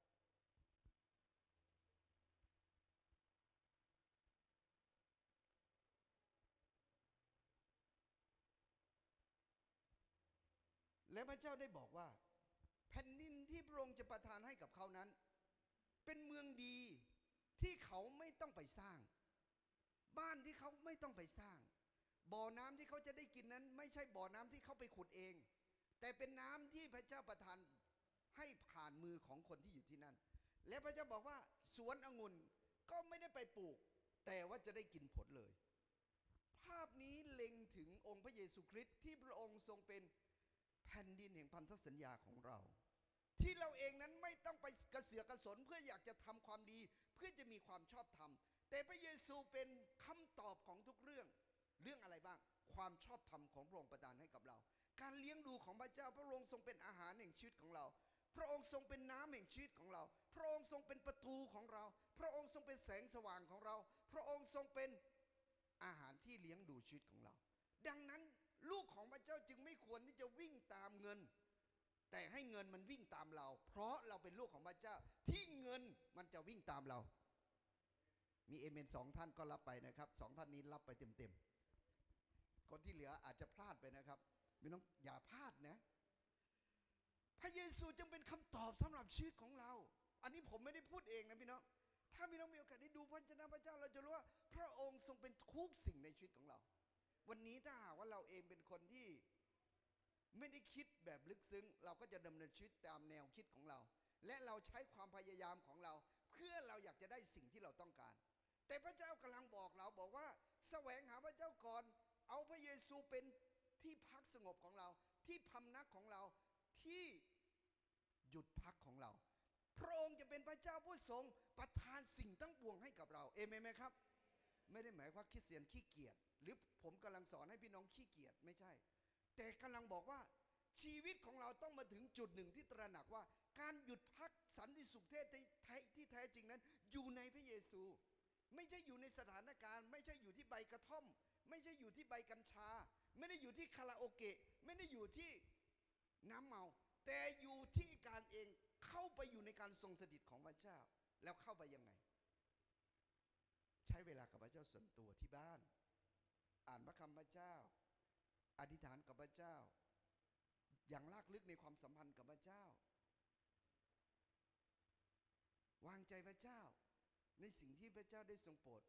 และพระเจ้าได้บอกว่าแผ่นดินที่พระองค์จะประทานให้กับเขานั้นเป็นเมืองดีที่เขาไม่ต้องไปสร้างบ้านที่เขาไม่ต้องไปสร้างบ่อน้ำที่เขาจะได้กินนั้นไม่ใช่บ่อน้ำที่เขาไปขุดเองแต่เป็นน้ำที่พระเจ้าประทานให้ผ่านมือของคนที่อยู่ที่นั่นและพระเจ้าบอกว่าสวนองุ่นก็ไม่ได้ไปปลูกแต่ว่าจะได้กินผลเลยภาพนี้เล็งถึงองค์พระเยซูคริสต์ที่พระองค์ทรงเป็นแผ่นดินแห่งพันธสัญญาของเราที่เราเองนั้นไม่ต้องไปกระเสือกกระสนเพื่ออยากจะทำความดีเพื่อจะมีความชอบธรรมแต่พระเยซูเป็นคำตอบของทุกเรื่องเรื่องอะไรบ้างความชอบธรรมของพระองค์ประทานให้กับเราการเลี้ยงดูของพระเจ้าพระองค์ทรงเป็นอาหารแห่งชีวิตของเราพระองค์ทรงเป็นน้ำแห่งชีวิตของเราพระองค์ทรงเป็นประตูของเราพระองค์ทรงเป็นแสงสว่างของเราพระองค์ทรงเป็นอาหารที่เลี้ยงดูชีวิตของเราดังนั้นลูกของพระเจ้าจึงไม่ควรที่จะวิ่งตามเงินแต่ให้เงินมันวิ่งตามเราเพราะเราเป็นลูกของพระเจ้าที่เงินมันจะวิ่งตามเรามีเอเมนสองท่านก็รับไปนะครับสองท่านนี้รับไปเต็มๆคนที่เหลืออาจจะพลาดไปนะครับไม่ต้องอย่าพลาดนะพระเยซูจึงเป็นคำตอบสำหรับชีวิตของเราอันนี้ผมไม่ได้พูดเองนะพี่น้องถ้าพี่น้องมีโอกาสได้ดูพระวจนะพระเจ้าเราจะรู้ว่าพระองค์ทรงเป็นทุกสิ่งในชีวิตของเราวันนี้ถ้าหากว่าเราเองเป็นคนที่ไม่ได้คิดแบบลึกซึ้งเราก็จะดำเนินชีวิตตามแนวคิดของเราและเราใช้ความพยายามของเราเพื่อเราอยากจะได้สิ่งที่เราต้องการแต่พระเจ้ากำลังบอกเราบอกว่าแสวงหาพระเจ้าก่อนเอาพระเยซูเป็นที่พักสงบของเราที่พำนักของเราที่หยุดพักของเราพระองค์จะเป็นพระเจ้าผู้ทรงประทานสิ่งทั้งปวงให้กับเราเอเมนไหมครับไม่ได้หมายว่าคริสเตียนขี้เกียจหรือผมกำลังสอนให้พี่น้องขี้เกียจไม่ใช่แต่กำลังบอกว่าชีวิตของเราต้องมาถึงจุดหนึ่งที่ตระหนักว่าการหยุดพักสันติสุขเทศที่แท้จริงนั้นอยู่ในพระเยซูไม่ใช่อยู่ในสถานการณ์ไม่ใช่อยู่ที่ใบกระท่อมไม่ใช่อยู่ที่ใบกัญชาไม่ได้อยู่ที่คาราโอเกะไม่ได้อยู่ที่น้ำเมาแต่อยู่ที่การเองเข้าไปอยู่ในการทรงสถิตของพระเจ้าแล้วเข้าไปยังไงใช้เวลากับพระเจ้าส่วนตัวที่บ้านอ่านพระคำพระเจ้าอธิษฐานกับพระเจ้าอย่างลากลึกในความสัมพันธ์กับพระเจ้าวางใจพระเจ้าในสิ่งที่พระเจ้าได้ทรงโปรด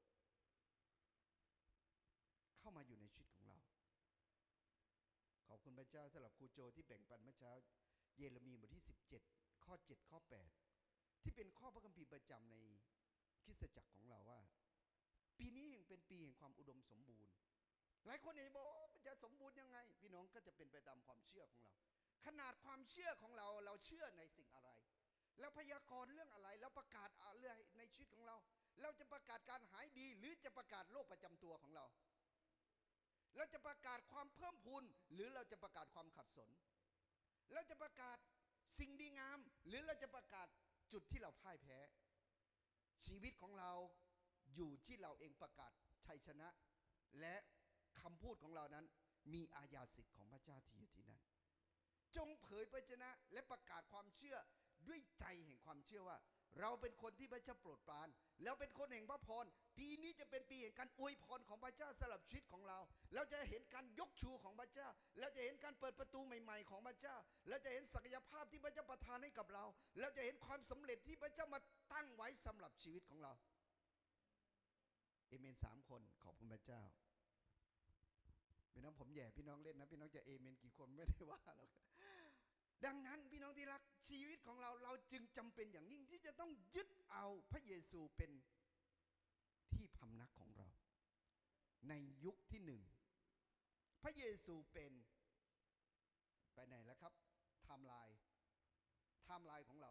เข้ามาอยู่ในชีวิตของเราขอบคุณพระเจ้าสำหรับครูโจที่แบ่งปันเมื่อเช้าเยเรมีบทที่สิบเจ็ดข้อเจ็ดข้อแปดที่เป็นข้อพระคัมภีร์ประจำในคริสตจักรของเราว่าปีนี้ยังเป็นปีแห่งความอุดมสมบูรณ์หลายคนอาจจะบอกมันจะสมบูรณ์ยังไงพี่น้องก็จะเป็นไปตามความเชื่อของเราขนาดความเชื่อของเราเราเชื่อในสิ่งอะไรแล้วพยากรณ์เรื่องอะไรแล้วประกาศอะไรในชีวิตของเราเราจะประกาศการหายดีหรือจะประกาศโรคประจำตัวของเราเราจะประกาศความเพิ่มพูนหรือเราจะประกาศความขัดสนเราจะประกาศสิ่งดีงามหรือเราจะประกาศจุดที่เราพ่ายแพ้ชีวิตของเราอยู่ที่เราเองประกาศชัยชนะและคำพูดของเรานั้นมีอาญาสิทธิ์ของพระเจ้าที่อยู่ที่นั่นจงเผยพระชนะและประกาศความเชื่อด้วยใจแห่งความเชื่อว่าเราเป็นคนที่พระเจ้าโปรดปรานแล้วเป็นคนแห่งพระพรปีนี้จะเป็นปีแห่งการอวยพรของพระเจ้าสำหรับชีวิตของเราเราจะเห็นการยกชูของพระเจ้าเราจะเห็นการเปิดประตูใหม่ๆของพระเจ้าเราจะเห็นศักยภาพที่พระเจ้าประทานให้กับเราเราจะเห็นความสำเร็จที่พระเจ้ามาตั้งไว้สำหรับชีวิตของเราเอเมนสามคนขอบคุณพระเจ้าพี่น้องผมแย่พี่น้องเล่นนะพี่น้องจะเอเมนกี่คนไม่ได้ว่าหรอกดังนั้นพี่น้องที่รักชีวิตของเราเราจึงจำเป็นอย่างยิ่งที่จะต้องยึดเอาพระเยซูเป็นที่พำนักของเราในยุคที่หนึ่งพระเยซูเป็นไปไหนแล้วครับไทม์ไลน์ไทม์ไลน์ของเรา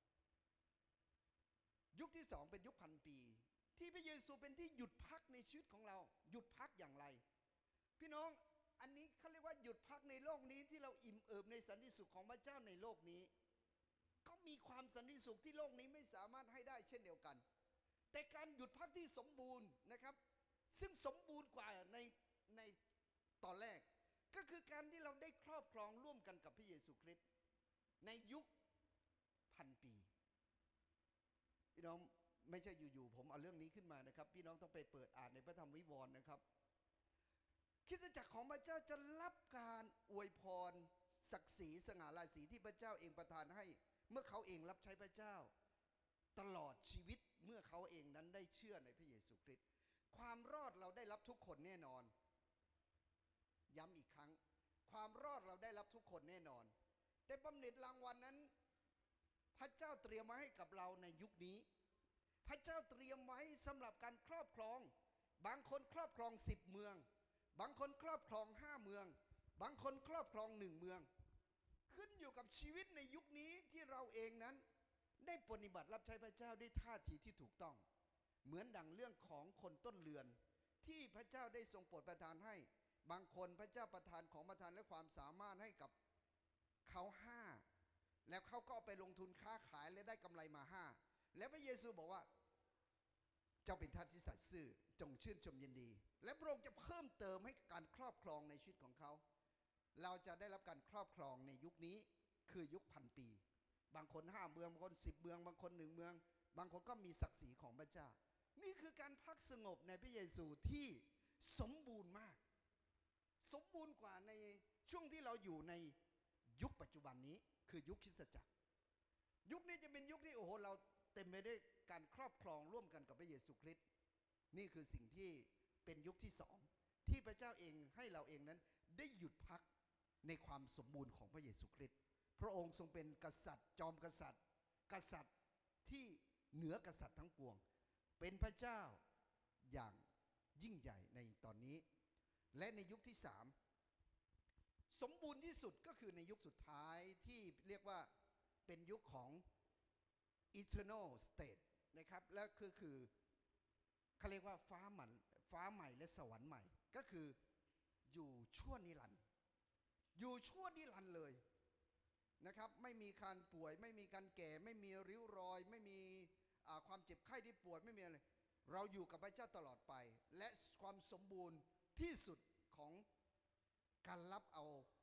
ยุคที่สองเป็นยุคพันปีที่พระเยซูเป็นที่หยุดพักในชีวิตของเราหยุดพักอย่างไรพี่น้องอันนี้เขาเรียกว่าหยุดพักในโลกนี้ที่เราอิ่มเอิบในสันติสุขของพระเจ้าในโลกนี้ก็มีความสันติสุขที่โลกนี้ไม่สามารถให้ได้เช่นเดียวกันแต่การหยุดพักที่สมบูรณ์นะครับซึ่งสมบูรณ์กว่าในในตอนแรกก็คือการที่เราได้ครอบครองร่วมกันกับพระเยซูคริสต์ในยุคพันปีพี่น้องไม่ใช่อยู่ๆผมเอาเรื่องนี้ขึ้นมานะครับพี่น้องต้องไปเปิดอ่านในพระธรรมวิวรณ์นะครับคริสตจักรของพระเจ้าจะรับการอวยพรศักดิ์ศรีสง่าราศีที่พระเจ้าเองประทานให้เมื่อเขาเองรับใช้พระเจ้าตลอดชีวิตเมื่อเขาเองนั้นได้เชื่อในพระเยซูคริสต์ความรอดเราได้รับทุกคนแน่นอนย้ำอีกครั้งความรอดเราได้รับทุกคนแน่นอนแต่บำเหน็จรางวัลนั้นพระเจ้าเตรียมไว้ให้กับเราในยุคนี้พระเจ้าเตรียมไว้สำหรับการครอบครองบางคนครอบครองสิบเมืองบางคนครอบครองห้าเมืองบางคนครอบครองหนึ่งเมืองขึ้นอยู่กับชีวิตในยุคนี้ที่เราเองนั้นได้ปฏิบัติรับใช้พระเจ้าด้วยท่าทีที่ถูกต้องเหมือนดังเรื่องของคนต้นเรือนที่พระเจ้าได้ทรงโปรดประทานให้บางคนพระเจ้าประทานของประทานและความสามารถให้กับเขาห้าแล้วเขาก็เอาไปลงทุนค้าขายและได้กำไรมาห้าแล้วพระเยซูบอกว่าเจ้าเป็นทาสที่สัตย์ซื่อจงชื่นชมยินดีและพระองค์จะเพิ่มเติมให้การครอบครองในชีวิตของเขาเราจะได้รับการครอบครองในยุคนี้คือยุคพันปีบางคนห้าเมืองบางคนสิบเมืองบางคนหนึ่งเมืองบางคนก็มีศักดิ์ศรีของพระเจ้านี่คือการพักสงบในพระเยซูที่สมบูรณ์มากสมบูรณ์กว่าในช่วงที่เราอยู่ในยุคปัจจุบันนี้คือยุคคริสตจักรยุคนี้จะเป็นยุคที่โอ้โหเราเต็มไปด้วยการครอบครองร่วมกันกับพระเยซูคริสต์นี่คือสิ่งที่เป็นยุคที่สองที่พระเจ้าเองให้เราเองนั้นได้หยุดพักในความสมบูรณ์ของพระเยซูคริสต์พระองค์ทรงเป็นกษัตริย์จอมกษัตริย์กษัตริย์ที่เหนือกษัตริย์ทั้งปวงเป็นพระเจ้าอย่างยิ่งใหญ่ในตอนนี้และในยุคที่สามสมบูรณ์ที่สุดก็คือในยุคสุดท้ายที่เรียกว่าเป็นยุคของ eternal state นะครับและคือคือเขาเรียกว่าฟ้าใหม่ฟ้าใหม่และสวรรค์ใหม่ก็คืออยู่ชั่วนิรันดร์อยู่ชั่วนิรันดร์เลยนะครับไม่มีการป่วยไม่มีการแก่ไม่มีริ้วรอยไม่มีความเจ็บไข้ที่ปวดไม่มีอะไรเราอยู่กับพระเจ้าตลอดไปและความสมบูรณ์ที่สุดของการรับเอา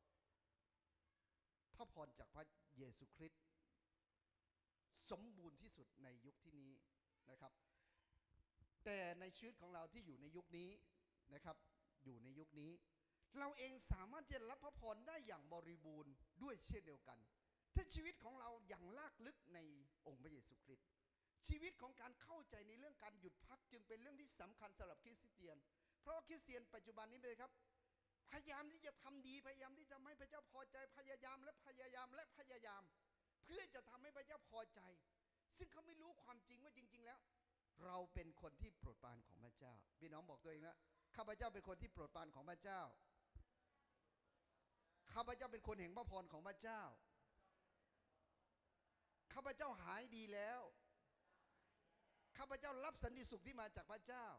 พระพรจากพระเยซูคริสต์สมบูรณ์ที่สุดในยุคที่นี้นะครับแต่ในชีวิตของเราที่อยู่ในยุคนี้นะครับอยู่ในยุคนี้เราเองสามารถจะรับพระพรได้อย่างบริบูรณ์ด้วยเช่นเดียวกันถ้าชีวิตของเราอย่างลากลึกในองค์พระเยซูคริสต์ชีวิตของการเข้าใจในเรื่องการหยุดพักจึงเป็นเรื่องที่สำคัญสำหรับคริสเตียนเพราะคริสเตียนปัจจุบันนี้เลยครับพยายามที่จะทำดีพยายามที่จะให้พระเจ้าพอใจพยายามและพยายามและพยายามเพื่อจะทำให้พระเจ้าพอใจซึ่งเขาไม่รู้ความจริงว่าจริงๆแล้วเราเป็นคนที่โปรดปรานของพระเจ้าพี่น้องบอกตัวเองว่าข้าพเจ้าเป็นคนที่โปรดปรานของพระเจ้าข้าพเจ้าเป็นคนแห่งพระพรของพระเจ้าข้าพเจ้าหายดีแล้วข้าพเจ้ารับสันติสุขที่มาจากพระเจ้า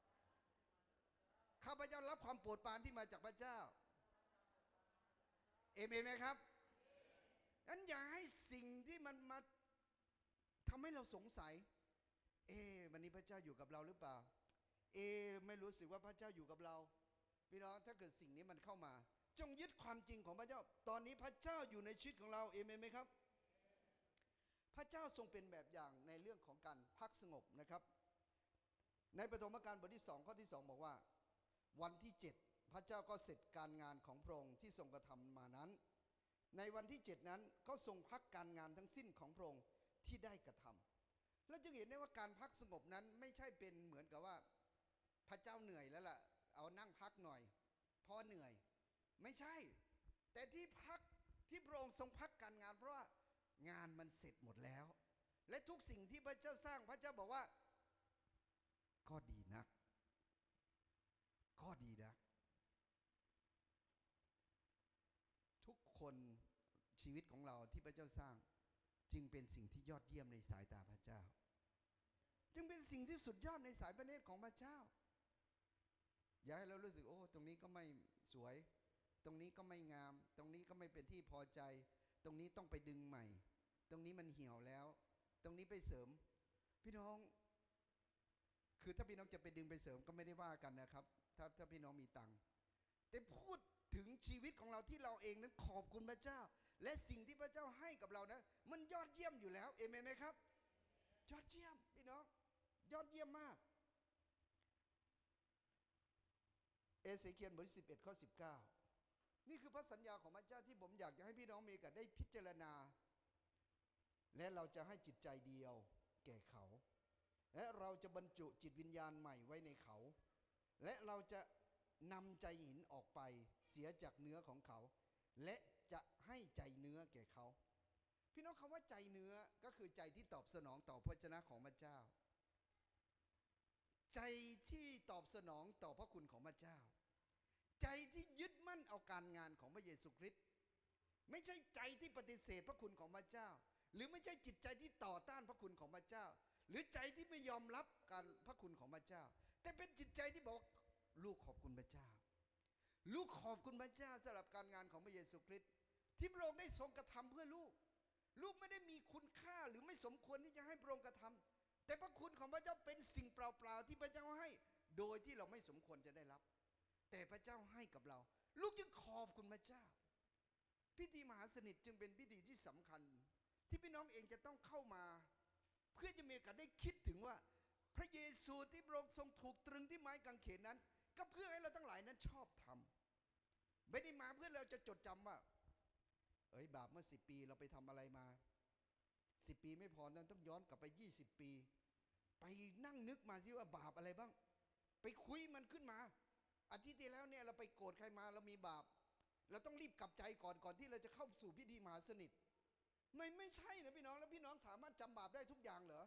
ข้าพเจ้ารับความโปรดปรานที่มาจากพระเจ้าเอเมนไหมครับงั้นอย่าให้สิ่งที่มันมาทำให้เราสงสัยเอ๊ะวันนี้พระเจ้าอยู่กับเราหรือเปล่าเอ๊ะไม่รู้สึกว่าพระเจ้าอยู่กับเราพี่น้องถ้าเกิดสิ่งนี้มันเข้ามาจงยึดความจริงของพระเจ้าตอนนี้พระเจ้าอยู่ในชีวิตของเราเอเมนไหมครับพระเจ้าทรงเป็นแบบอย่างในเรื่องของการพักสงบนะครับในปฐมกาลบทที่สองข้อที่สองบอกว่าวันที่เจ็ดพระเจ้าก็เสร็จการงานของพระองค์ที่ทรงกระทำมานั้นในวันที่เจ็ดนั้นก็ทรงพักการงานทั้งสิ้นของพระองค์ที่ได้กระทำแล้วจึงเห็นได้ว่าการพักสงบนั้นไม่ใช่เป็นเหมือนกับว่าพระเจ้าเหนื่อยแล้วล่ะเอานั่งพักหน่อยเพราะเหนื่อยไม่ใช่แต่ที่พักที่พระองค์ทรงพักการงานเพราะว่างานมันเสร็จหมดแล้วและทุกสิ่งที่พระเจ้าสร้างพระเจ้าบอกว่าก็ดีนักก็ดีนะทุกคนชีวิตของเราที่พระเจ้าสร้างจึงเป็นสิ่งที่ยอดเยี่ยมในสายตาพระเจ้าจึงเป็นสิ่งที่สุดยอดในสายพระเนตรของพระเจ้าอย่าให้เรารู้สึกโอ้ตรงนี้ก็ไม่สวยตรงนี้ก็ไม่งามตรงนี้ก็ไม่เป็นที่พอใจตรงนี้ต้องไปดึงใหม่ตรงนี้มันเหี่ยวแล้วตรงนี้ไปเสริมพี่น้องคือถ้าพี่น้องจะไปดึงไปเสริมก็ไม่ได้ว่ากันนะครับถ้าถ้าพี่น้องมีตังค์แต่พูดถึงชีวิตของเราที่เราเองนั้นขอบคุณพระเจ้าและสิ่งที่พระเจ้าให้กับเรานะมันยอดเยี่ยมอยู่แล้วเอเมนไหมครับยอดเยี่ยมพี่น้องยอดเยี่ยมมากเอเสเคียลบทที่สิบเอ็ดข้อสิบเก้านี่คือพระสัญญาของพระเจ้าที่ผมอยากจะให้พี่น้องมีกันได้พิจารณาและเราจะให้จิตใจเดียวแก่เขาและเราจะบรรจุจิตวิญญาณใหม่ไว้ในเขาและเราจะนำใจหินออกไปเสียจากเนื้อของเขาและจะให้ใจเนื้อแก่เขาพี่น้องคำว่าใจเนื้อก็คือใจที่ตอบสนองต่อพระวจนะของพระเจ้าใจที่ตอบสนองต่อพระคุณของพระเจ้าใจที่ยึดมั่นเอาการงานของพระเยซูคริสต์ไม่ใช่ใจที่ปฏิเสธพระคุณของพระเจ้าหรือไม่ใช่จิตใจที่ต่อต้านพระคุณของพระเจ้าหรือใจที่ไม่ยอมรับการพระคุณของพระเจ้าแต่เป็นจิตใจที่บอกลูกขอบคุณพระเจ้าลูกขอบคุณพระเจ้าสำหรับการงานของพระเยซูคริสต์ที่พระองค์ได้ทรงกระทำเพื่อลูกลูกไม่ได้มีคุณค่าหรือไม่สมควรที่จะให้พระองค์กระทำแต่พระคุณของพระเจ้าเป็นสิ่งเปล่าๆที่พระเจ้าให้โดยที่เราไม่สมควรจะได้รับแต่พระเจ้าให้กับเราลูกจึงขอบคุณพระเจ้าพิธีมหาสนิทจึงเป็นพิธีที่สำคัญที่พี่น้องเองจะต้องเข้ามาเพื่อจะมีโอกาสได้คิดถึงว่าพระเยซูที่พระองค์ทรงถูกตรึงที่ไม้กางเขนนั้นก็เพื่อให้เราทั้งหลายนั้นชอบธรรมไม่ได้มาเพื่อเราจะจดจำว่าเอ้ยบาปเมื่อสิบปีเราไปทำอะไรมาสิบปีไม่พอนั้นต้องย้อนกลับไปยี่สิบปีไปนั่งนึกมาสิว่าบาปอะไรบ้างไปคุยมันขึ้นมาอาทิตย์ที่แล้วเนี่ยเราไปโกรธใครมาเรามีบาปเราต้องรีบกลับใจก่อนก่อนที่เราจะเข้าสู่พิธีมหาสนิทไม่ไม่ใช่นะพี่น้องแล้วพี่น้องสามารถจำบาปได้ทุกอย่างเหรอ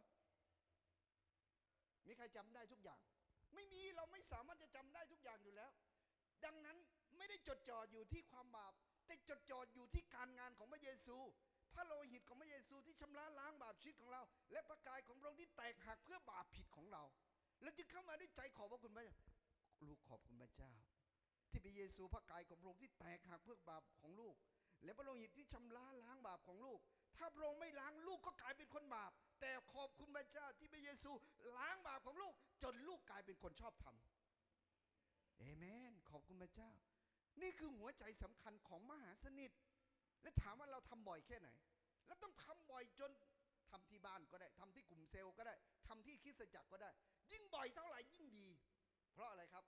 มีใครจำได้ทุกอย่างไม่มีเราไม่สามารถจะจำได้ทุกอย่างอยู่แล้วดังนั้นไม่ได้จดจ่ออยู่ที่ความบาปแต่จดจ่ออยู่ที่การงานของพระเยซูพระโลหิตของพระเยซูที่ชำระล้างบาปชีวิตของเราและพระกายของพระองค์ที่แตกหักเพื่อบาปผิดของเราแล้วจึงเข้ามาด้วยใจขอบพระคุณพระเจ้าลูกขอบคุณพระเจ้าที่พระเยซูพระกายของพระองค์ที่แตกหักเพื่อบาปของลูกและพระโลหิตที่ชำระล้างบาปของลูกถ้าพระองค์ไม่ล้างลูกก็กลายเป็นคนบาปแต่ขอบคุณพระเจ้าที่พระเยซูล้างบาปของลูกจนลูกกลายเป็นคนชอบธรรมเอเมนขอบคุณพระเจ้านี่คือหัวใจสำคัญของมหาสนิทและถามว่าเราทำบ่อยแค่ไหนแล้วต้องทำบ่อยจนทำที่บ้านก็ได้ทำที่กลุ่มเซลล์ก็ได้ทำที่คริสตจักรก็ได้ยิ่งบ่อยเท่าไหร่ยิ่งดีเพราะอะไรครับ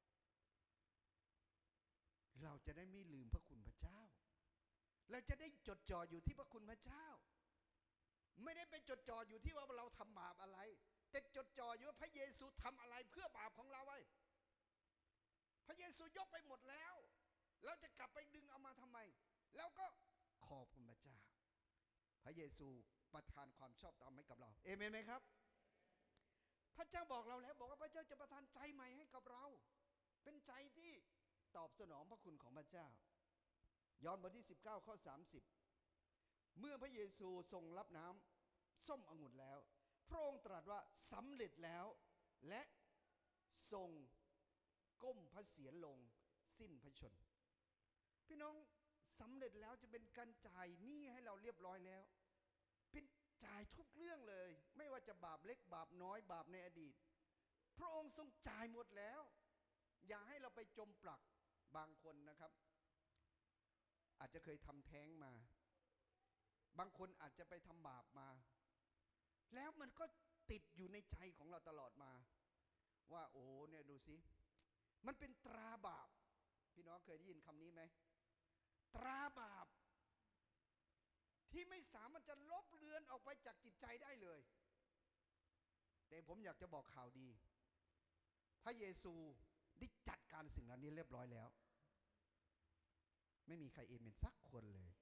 เราจะได้ไม่ลืมพระคุณพระเจ้าเราจะได้จดจ่ออยู่ที่พระคุณพระเจ้าไม่ได้ไปจดจ่ออยู่ที่ว่าเราทำบาปอะไรแต่จดจ่ออยู่ว่าพระเยซูทำอะไรเพื่อบาปของเราไว้พระเยซูยกไปหมดแล้วเราจะกลับไปดึงเอามาทำไมแล้วก็ขอบคุณพระเจ้าพระเยซูประทานความชอบธรรมให้กับเราเอเมนไหมครับพระเจ้าบอกเราแล้วบอกว่าพระเจ้าจะประทานใจใหม่ให้กับเราเป็นใจที่ตอบสนองพระคุณของพระเจ้ายอห์นบทที่สิบเก้าข้อสามสิบเมื่อพระเยซูทรงรับน้ำส้มองุ่นแล้วพระองค์ตรัสว่าสำเร็จแล้วและทรงก้มพระเศียรลงสิ้นพระชนพี่น้องสำเร็จแล้วจะเป็นการจ่ายหนี้ให้เราเรียบร้อยแล้วเป็นจ่ายทุกเรื่องเลยไม่ว่าจะบาปเล็กบาปน้อยบาปในอดีตพระองค์ทรงจ่ายหมดแล้วอย่าให้เราไปจมปลักบางคนนะครับอาจจะเคยทำแท้งมาบางคนอาจจะไปทำบาปมาแล้วมันก็ติดอยู่ในใจของเราตลอดมาว่าโอ้เนี่ยดูสิมันเป็นตราบาปพี่น้องเคยได้ยินคำนี้ไหมตราบาปที่ไม่สามารถจะลบเลือนออกไปจากจิตใจได้เลยแต่ผมอยากจะบอกข่าวดีพระเยซูได้จัดการสิ่งเหล่านี้เรียบร้อยแล้วไม่มีใครเอเมนสักคนเลย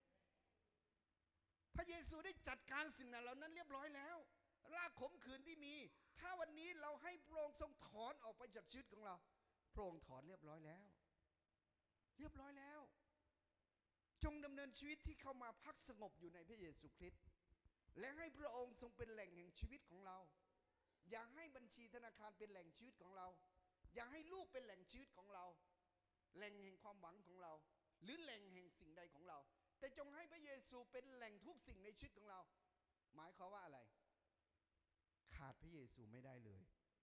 พระเยซูได้จัดการสิ่งเหล่านั้นเรียบร้อยแล้วรากขมขื่นที่มีถ้าวันนี้เราให้พระองค์ทรงถอนออกไปจากชีวิตของเราพระองค์ถอนเรียบร้อยแล้วเรียบร้อยแล้วจงดำเนินชีวิตที่เข้ามาพักสงบอยู่ในพระเยซูคริสต์และให้พระองค์ทรงเป็นแหล่งแห่งชีวิตของเราอย่าให้บัญชีธนาคารเป็นแหล่งชีวิตของเราอย่าให้ลูกเป็นแหล่งชีวิตของเราแหล่งแห่งความหวังของเราหรือแหล่งแห่งสิ่งใดของเราแต่จงให้พระเยซูเป็นแหล่งทุกสิ่งในชีวิตของเราหมายความว่าอะไรขาดพระเยซูไม่ได้เลย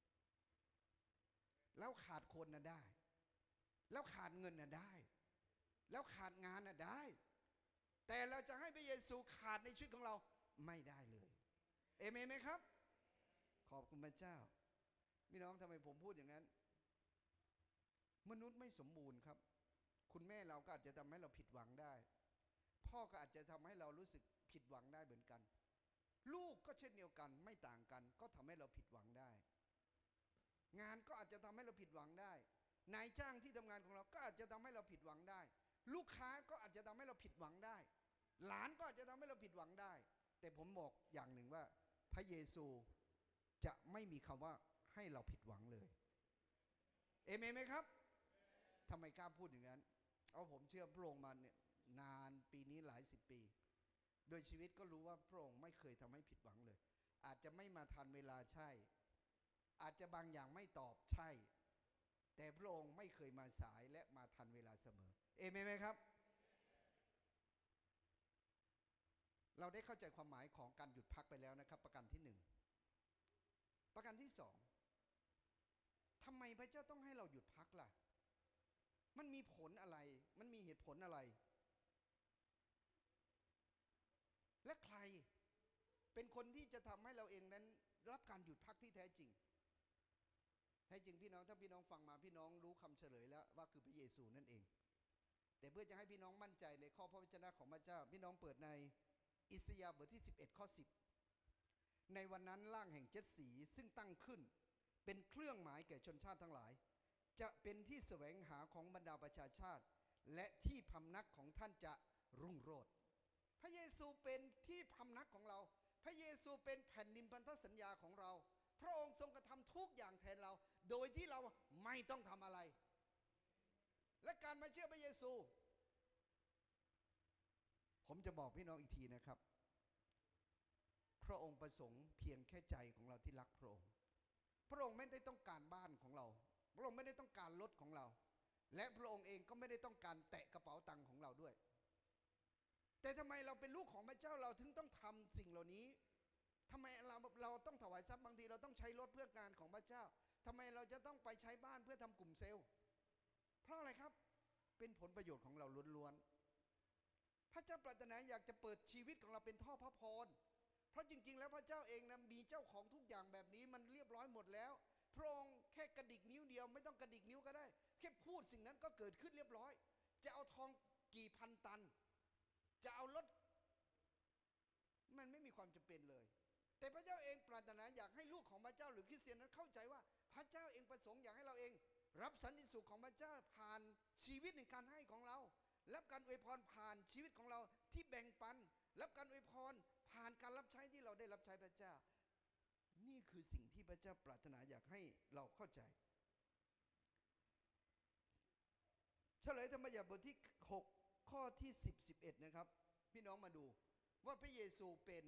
แล้วขาดคนน่ะได้แล้วขาดเงินน่ะได้แล้วขาดงานน่ะได้แต่เราจะให้พระเยซูขาดในชีวิตของเราไม่ได้เลยเอเมนไหมครับขอบคุณพระเจ้าพี่น้องทำไมผมพูดอย่างนั้นมนุษย์ไม่สมบูรณ์ครับคุณแม่เราก็อาจจะทำให้เราผิดหวังได้พ่อก็อาจจะทำให้เรารู้สึกผิดหวังได้เหมือนกันลูกก็เช่นเดียวกันไม่ต่างกันก็ทำให้เราผิดหวังได้งานก็อาจจะทำให้เราผิดหวังได้นายจ้างที่ทำงานของเราก็อาจจะทำให้เราผิดหวังได้ลูกค้าก็อาจจะทำให้เราผิดหวังได้หลานก็อาจจะทำให้เราผิดหวังได้แต่ผมบอกอย่างหนึ่งว่าพระเยซูจะไม่มีคำว่าให้เราผิดหวังเลยเอเมนไหมครับทำไมกล้าพูดอย่างนั้นเอาผมเชื่อพระองค์มาเนี่ยนานปีนี้หลายสิบปีโดยชีวิตก็รู้ว่าพระองค์ไม่เคยทำให้ผิดหวังเลยอาจจะไม่มาทันเวลาใช่อาจจะบางอย่างไม่ตอบใช่แต่พระองค์ไม่เคยมาสายและมาทันเวลาเสมอเอเมนไหมครับเราได้เข้าใจความหมายของการหยุดพักไปแล้วนะครับประการที่หนึ่งประการที่สองทำไมพระเจ้าต้องให้เราหยุดพักล่ะมันมีผลอะไรมันมีเหตุผลอะไรและใครเป็นคนที่จะทำให้เราเองนั้นรับการหยุดพักที่แท้จริงแท้จริงพี่น้องถ้าพี่น้องฟังมาพี่น้องรู้คำเฉลยแล้วว่าคือพระเยซูนั่นเองแต่เพื่อจะให้พี่น้องมั่นใจในข้อพระวจนะของพระเจ้าพี่น้องเปิดในอิสยาห์บทที่สิบเอ็ดข้อสิบในวันนั้นร่างแห่งเจ็ดสีซึ่งตั้งขึ้นเป็นเครื่องหมายแก่ชนชาติทั้งหลายจะเป็นที่แสวงหาของบรรดาประชาชาติและที่พำนักของท่านจะรุ่งโรจน์พระเยซูเป็นที่พำนักของเราพระเยซูเป็นแผ่นดินพันธสัญญาของเราพระองค์ทรงกระทำทุกอย่างแทนเราโดยที่เราไม่ต้องทำอะไรและการมาเชื่อพระเยซูผมจะบอกพี่น้องอีกทีนะครับพระองค์ประสงค์เพียงแค่ใจของเราที่รักพระองค์พระองค์ไม่ได้ต้องการบ้านของเราพระองค์ไม่ได้ต้องการรถของเราและพระองค์เองก็ไม่ได้ต้องการแตะกระเป๋าตังค์ของเราด้วยแต่ทำไมเราเป็นลูกของพระเจ้าเราถึงต้องทำสิ่งเหล่านี้ทำไมเราเราต้องถวายทรัพย์บางทีเราต้องใช้รถเพื่องานของพระเจ้าทำไมเราจะต้องไปใช้บ้านเพื่อทำกลุ่มเซลล์เพราะอะไรครับเป็นผลประโยชน์ของเราล้วนๆพระเจ้าปรารถนาอยากจะเปิดชีวิตของเราเป็นท่อพระพรเพราะจริงๆแล้วพระเจ้าเองนะมีเจ้าของทุกอย่างแบบนี้มันเรียบร้อยหมดแล้วพระองค์แค่กระดิกนิ้วเดียวไม่ต้องกระดิกนิ้วก็ได้แค่พูดสิ่งนั้นก็เกิดขึ้นเรียบร้อยจะเอาทองกี่พันตันจะเอารถมันไม่มีความจำเป็นเลยแต่พระเจ้าเองปรารถนาอยากให้ลูกของพระเจ้าหรือคริสเตียนนั้นเข้าใจว่าพระเจ้าเองประสงค์อยากให้เราเองรับสันติสุขของพระเจ้าผ่านชีวิตในการให้ของเรารับการอวยพรผ่านชีวิตของเราที่แบ่งปันรับการอวยพรผ่านการรับใช้ที่เราได้รับใช้พระเจ้านี่คือสิ่งที่พระเจ้าปรารถนาอยากให้เราเข้าใจเฉลยธรรมบัญญัติบทที่หกข้อที่สิบ สิบเอ็ดนะครับพี่น้องมาดูว่าพระเยซูเป็น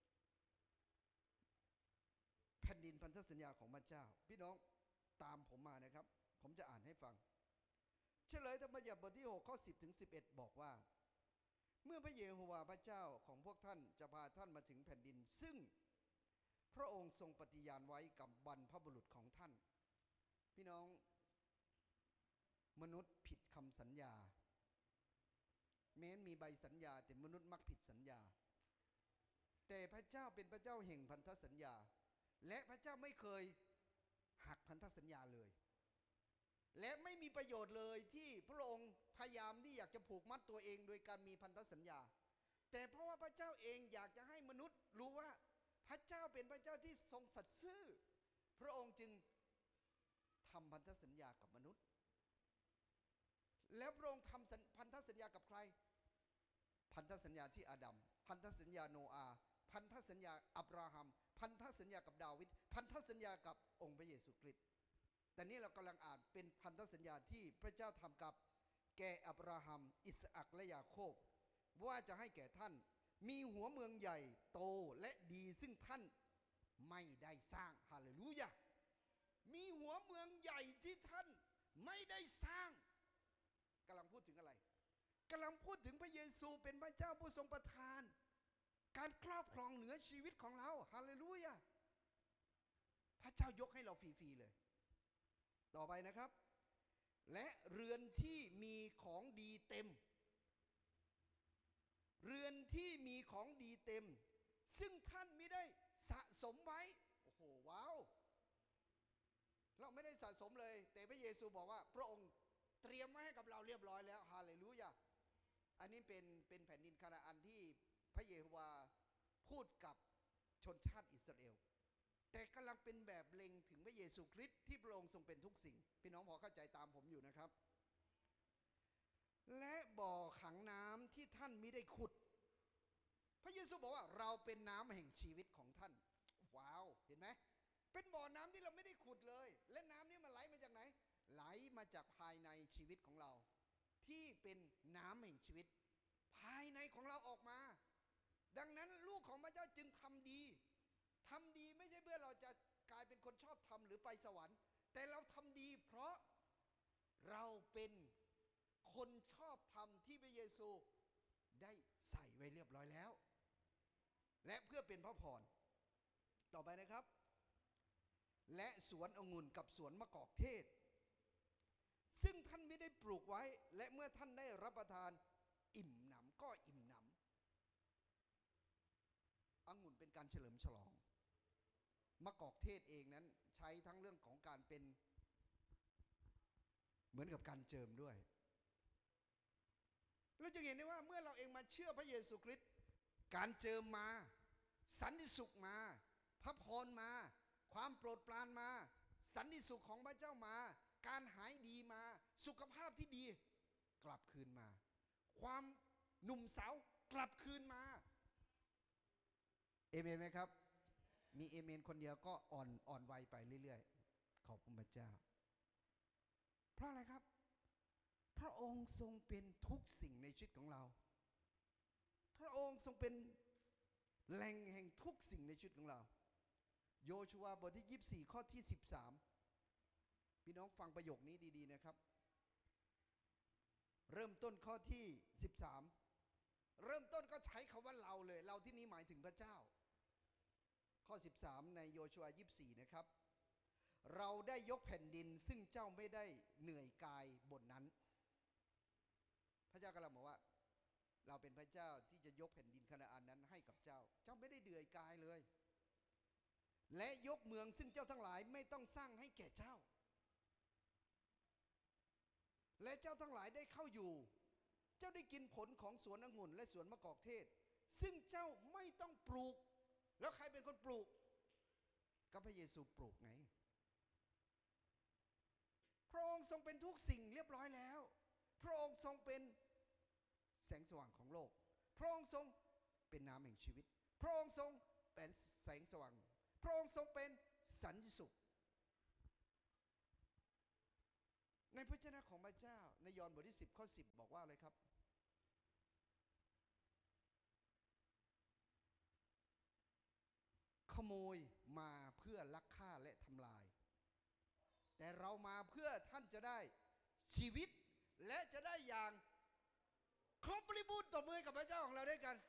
แผ่นดินพันธสัญญาของพระเจ้าพี่น้องตามผมมานะครับผมจะอ่านให้ฟังเฉลยธรรมบัญญัติบทที่หกข้อสิบถึงสิบเอ็ดบอกว่าเมื่อพระเยโฮวาห์พระเจ้าของพวกท่านจะพาท่านมาถึงแผ่นดินซึ่งพระองค์ทรงปฏิญาณไว้กับบรรพบุรุษของท่านพี่น้องมนุษย์ผิดคำสัญญาแม้มีใบสัญญาแต่มนุษย์มักผิดสัญญาแต่พระเจ้าเป็นพระเจ้าแห่งพันธสัญญาและพระเจ้าไม่เคยหักพันธสัญญาเลยและไม่มีประโยชน์เลยที่พระองค์พยายามที่อยากจะผูกมัดตัวเองโดยการมีพันธสัญญาแต่เพราะว่าพระเจ้าเองอยากจะให้มนุษย์รู้ว่าพระเจ้าเป็นพระเจ้าที่ทรงสัตย์ซื่อพระองค์จึงทำพันธสัญญากับมนุษย์แล้วพระองค์ทำพันธสัญญากับใครพันธสัญญาที่อาดัมพันธสัญญาโนอาห์พันธสัญญาอับราฮัมพันธสัญญากับดาวิดพันธสัญญากับองค์พระเยซูคริสต์แต่นี่เรากำลังอ่านเป็นพันธสัญญาที่พระเจ้าทำกับแก่อับราฮัมอิสอัคและยาโคบว่าจะให้แก่ท่านมีหัวเมืองใหญ่โตและดีซึ่งท่านไม่ได้สร้างฮาเลลูยามีหัวเมืองใหญ่ที่ท่านไม่ได้สร้างกำลังพูดถึงอะไรกำลังพูดถึงพระเยซูเป็นพระเจ้าผู้ทรงประทานการครอบครองเหนือชีวิตของเราฮาเลลูยาพระเจ้ายกให้เราฟรีๆเลยต่อไปนะครับและเรือนที่มีของดีเต็มเรือนที่มีของดีเต็มซึ่งท่านไม่ได้สะสมไว้โอ้โหว้าวเราไม่ได้สะสมเลยแต่พระเยซูบอกว่าพระองค์เตรียมไว้ให้กับเราเรียบร้อยแล้วฮาเลลูยาอันนี้เป็นเป็นแผ่นดินคานาอันที่พระเยโฮวาพูดกับชนชาติอิสราเอลแต่กำลังเป็นแบบเล็งถึงพระเยซูคริสต์ที่พระองค์ทรงเป็นทุกสิ่งพี่น้องพอเข้าใจตามผมอยู่นะครับและบ่อขังน้ำที่ท่านมิได้ขุดพระเยซูบอกว่าเราเป็นน้ำแห่งชีวิตของท่านว้าวเห็นไหมเป็นบ่อน้ำที่เราไม่ได้ขุดเลยและน้ำนี้มันไหลมาจากไหนไหลมาจากภายในชีวิตของเราที่เป็นน้ำแห่งชีวิตภายในของเราออกมาดังนั้นลูกของพระเจ้าจึงทำดีทำดีไม่ใช่เพื่อเราจะกลายเป็นคนชอบธรรมหรือไปสวรรค์แต่เราทำดีเพราะเราเป็นคนชอบธรรมที่พระเยซูได้ใส่ไว้เรียบร้อยแล้วและเพื่อเป็นพระพรต่อไปนะครับและสวนองุ่นกับสวนมะกอกเทศซึ่งท่านไม่ได้ปลูกไว้และเมื่อท่านได้รับประทานอิ่มหนำก็อิ่มหนำองุ่นเป็นการเฉลิมฉลองมะกอกเทศเองนั้นใช้ทั้งเรื่องของการเป็นเหมือนกับการเจิมด้วยเราจะเห็นได้ว่าเมื่อเราเองมาเชื่อพระเยซูคริสต์การเจิมมาสันติสุขมาพระพรมาความโปรดปรานมาสันติสุขของพระเจ้ามาการหายดีมาสุขภาพที่ดีกลับคืนมาความหนุ่มสาวกลับคืนมาเอเมนไหมครับมีเอเมนคนเดียวก็อ่อนอ่อนวัยไปเรื่อยๆขอบคุณพระเจ้าเพราะอะไรครับพระองค์ทรงเป็นทุกสิ่งในชีวิตของเราพระองค์ทรงเป็นแหล่งแห่งทุกสิ่งในชีวิตของเราโยชูวาบทที่ยี่สิบสี่ข้อที่สิบสามพี่น้องฟังประโยคนี้ดีๆนะครับเริ่มต้นข้อที่สิบสามเริ่มต้นก็ใช้คำว่าเราเลยเราที่นี้หมายถึงพระเจ้าข้อสิบสามในโยชูวายี่สิบสี่นะครับเราได้ยกแผ่นดินซึ่งเจ้าไม่ได้เหนื่อยกายบนนั้นพระเจ้ากำลังบอกว่าเราเป็นพระเจ้าที่จะยกแผ่นดินคานาอันนั้นให้กับเจ้าเจ้าไม่ได้เหนื่อยกายเลยและยกเมืองซึ่งเจ้าทั้งหลายไม่ต้องสร้างให้แก่เจ้าและเจ้าทั้งหลายได้เข้าอยู่เจ้าได้กินผลของสวนองุ่นและสวนมะกอกเทศซึ่งเจ้าไม่ต้องปลูกแล้วใครเป็นคนปลูกก็พระเยซูปลูกไงพระองค์ทรงเป็นทุกสิ่งเรียบร้อยแล้วพระองค์ทรงเป็นแสงสว่างของโลกพระองค์ทรงเป็นน้ำแห่งชีวิตพระองค์ทรงเป็นแสงสว่างพระองค์ทรงเป็นสันติสุขในพระเจ้าของพระเจ้าในยอห์นบทที่สิบข้อสิบบอกว่าอะไรครับขโมยมาเพื่อลักฆ่าและทำลายแต่เรามาเพื่อท่านจะได้ชีวิตและจะได้อย่างครบบริบูรณ์ต่อมือกับพระเจ้าของเราด้วยกัน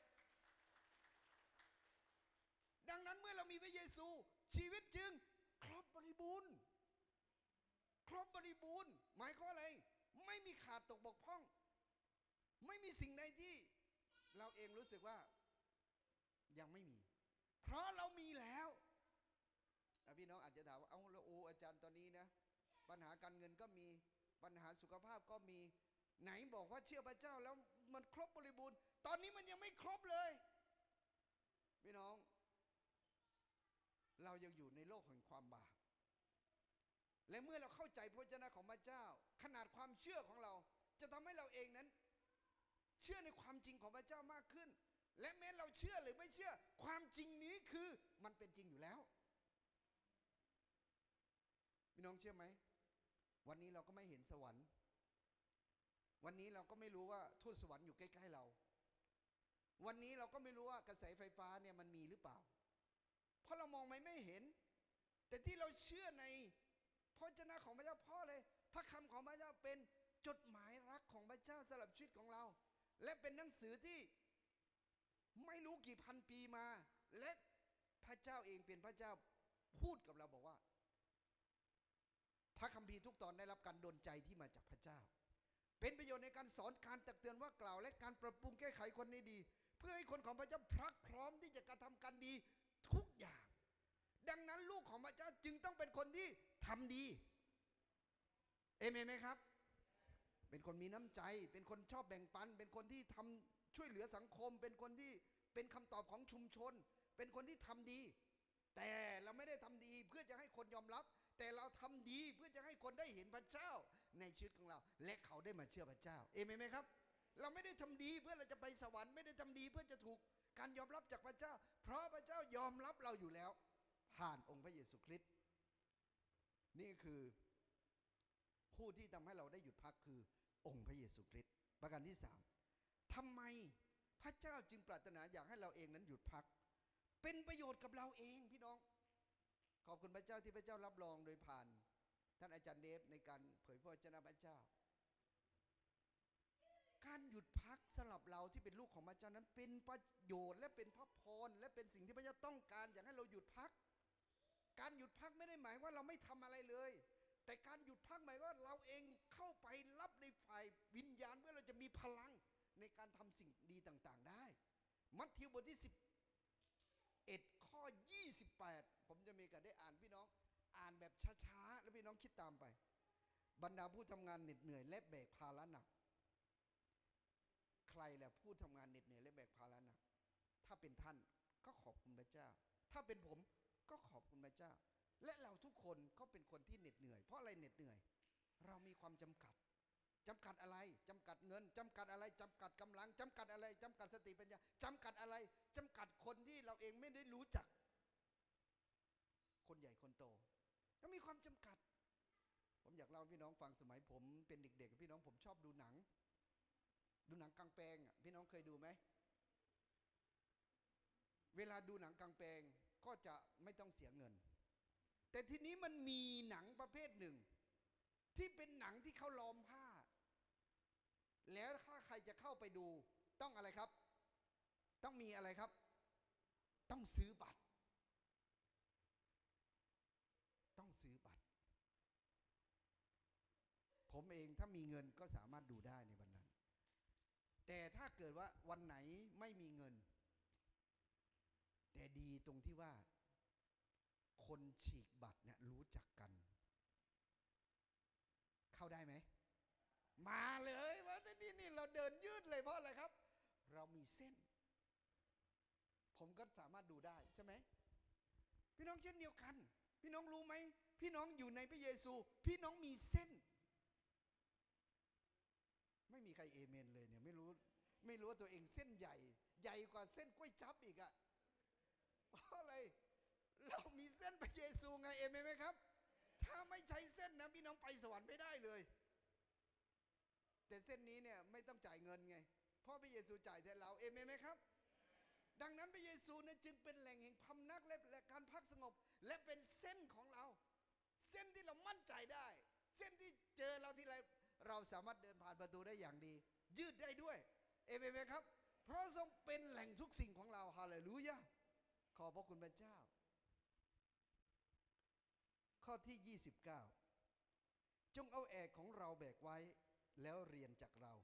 ดังนั้นเมื่อเรามีพระเยซูชีวิตจึงครบบริบูรณ์ครบบริบูรณ์หมายความอะไรไม่มีขาดตกบกพร่องไม่มีสิ่งใดที่เราเองรู้สึกว่ายังไม่มีเพราะเรามีแล้วพี่น้องอาจจะถามว่าเอ้าแล้วโอ้อาจารย์ตอนนี้นะปัญหาการเงินก็มีปัญหาสุขภาพก็มีไหนบอกว่าเชื่อพระเจ้าแล้วมันครบบริบูรณ์ตอนนี้มันยังไม่ครบเลยพี่น้องเรายังอยู่ในโลกแห่งความบาปและเมื่อเราเข้าใจพระวจนะของพระเจ้าขนาดความเชื่อของเราจะทำให้เราเองนั้นเชื่อในความจริงของพระเจ้ามากขึ้นและแม้เราเชื่อหรือไม่เชื่อความจริงนี้คือมันเป็นจริงอยู่แล้วพี่น้องเชื่อไหมวันนี้เราก็ไม่เห็นสวรรค์วันนี้เราก็ไม่รู้ว่าทูตสวรรค์อยู่ใกล้ๆเราวันนี้เราก็ไม่รู้ว่ากระแสไฟฟ้าเนี่ยมันมีหรือเปล่าเพราะเรามองไม่ไม่เห็นแต่ที่เราเชื่อในพระเจ้าของพระเจ้าพ่อเลยพระคำของพระเจ้าเป็นจดหมายรักของพระเจ้าสำหรับชีวิตของเราและเป็นหนังสือที่ไม่รู้กี่พันปีมาและพระเจ้าเองเป็นพระเจ้าพูดกับเราบอกว่าพระคัมภีร์ทุกตอนได้รับการดลใจที่มาจากพระเจ้าเป็นประโยชน์ในการสอนการตักเตือนว่ากล่าวและการปรับปรุงแก้ไขคนให้ดีเพื่อให้คนของพระเจ้าพรักพร้อมที่จะกระทำการดีทุกอย่างดังนั้นลูกของพระเจ้าจึงต้องเป็นคนที่ทำดีเอเมนไหมครับเป็นคนมีน้ำใจเป็นคนชอบแบ่งปันเป็นคนที่ทำช่วยเหลือสังคมเป็นคนที่เป็นคำตอบของชุมชนเป็นคนที่ทำดีแต่เราไม่ได้ทำดีเพื่อจะให้คนยอมรับแต่เราทำดีเพื่อจะให้คนได้เห็นพระเจ้าในชีวิตของเราและเขาได้มาเชื่อพระเจ้าเอเมนไหมครับเราไม่ได้ทำดีเพื่อเราจะไปสวรรค์ไม่ได้ทำดีเพื่อจะถูกการยอมรับจากพระเจ้าเพราะพระเจ้ายอมรับเราอยู่แล้วผ่านองค์พระเยซูคริสต์นี่คือผู้ที่ทำให้เราได้หยุดพักคือองค์พระเยซูคริสต์ประการที่สามทำไมพระเจ้าจึงปรารถนาอยากให้เราเองนั้นหยุดพักเป็นประโยชน์กับเราเองพี่น้องขอบคุณพระเจ้าที่พระเจ้ารับรองโดยผ่านท่านอาจารย์เดฟในการเผยพระวจนะพระเจ้าการหยุดพักสำหรับเราที่เป็นลูกของพระเจ้านั้นเป็นประโยชน์และเป็นพระพรและเป็นสิ่งที่พระเจ้าต้องการอยากให้เราหยุดพักการหยุดพักไม่ได้หมายว่าเราไม่ทำอะไรเลยแต่การหยุดพักหมายว่าเราเองเข้าไปรับในฝ่ายวิญญาณเพื่อเราจะมีพลังในการทำสิ่งดีต่างๆได้มัทธิวบทที่สิบเอ็ดข้อยี่สิบแปดผมจะมีการได้อ่านพี่น้องอ่านแบบช้าๆแล้วพี่น้องคิดตามไปบรรดาผู้ทำงานเหน็ดเหนื่อยและแบกภาระหนักใครแหละผู้ทำงานเหน็ดเหนื่อยและแบกภาระหนักถ้าเป็นท่านก็ขอบคุณพระเจ้าถ้าเป็นผมก็ขอบคุณพระเจ้าและเราทุกคนก็เป็นคนที่เหน็ดเหนื่อยเพราะอะไรเหน็ดเหนื่อยเรามีความจำกัดจำกัดอะไรจำกัดเงินจำกัดอะไรจำกัดกำลังจำกัดอะไรจำกัดสติปัญญาจำกัดอะไรจำกัดคนที่เราเองไม่ได้รู้จักคนใหญ่คนโตก็มีความจำกัดผมอยากเล่าให้พี่น้องฟังสมัยผมเป็นเด็กๆพี่น้องผมชอบดูหนังดูหนังกลางแปลงอ่ะพี่น้องเคยดูไหมเวลาดูหนังกลางแปลงก็จะไม่ต้องเสียเงินแต่ทีนี้มันมีหนังประเภทหนึ่งที่เป็นหนังที่เขาล้อมผ้าแล้วถ้าใครจะเข้าไปดูต้องอะไรครับต้องมีอะไรครับต้องซื้อบัตรต้องซื้อบัตรผมเองถ้ามีเงินก็สามารถดูได้ในวันนั้นแต่ถ้าเกิดว่าวันไหนไม่มีเงินแต่ดีตรงที่ว่าคนฉีกบัตรเนี่ยรู้จักกันเข้าได้ไหมมาเลยว่านี่นี่เราเดินยืดเลยเพราะอะไรครับเรามีเส้นผมก็สามารถดูได้ใช่ไหมพี่น้องเช่นเดียวกันพี่น้องรู้ไหมพี่น้องอยู่ในพระเยซูพี่น้องมีเส้นไม่มีใครเอเมนเลยเนี่ยไม่รู้ไม่รู้ว่าตัวเองเส้นใหญ่ใหญ่กว่าเส้นกล้วยจั๊บอีกอะเพราะอะไรเรามีเส้นพระเยซูไงเอเมนไหมครับถ้าไม่ใช้เส้นนะพี่น้องไปสวรรค์ไม่ได้เลยแต่เส้นนี้เนี่ยไม่ต้องจ่ายเงินไงเพราะพระเยซูจ่ายแทนเราเอเมนไหมครับดังนั้นพระเยซูเนี่ยจึงเป็นแหล่งแห่งพำนักและการพักสงบและเป็นเส้นของเราเส้นที่เรามั่นใจได้เส้นที่เจอเราที่ไรเราสามารถเดินผ่านประตูได้อย่างดียืดได้ด้วยเอเมนไหมครับเพราะทรงเป็นแหล่งทุกสิ่งของเราฮาเลลูยาขอบพระคุณพระเจ้าข้อที่ยี่สิบเก้าจงเอาแอกของเราแบกไว้แล้วเรียนจากเรา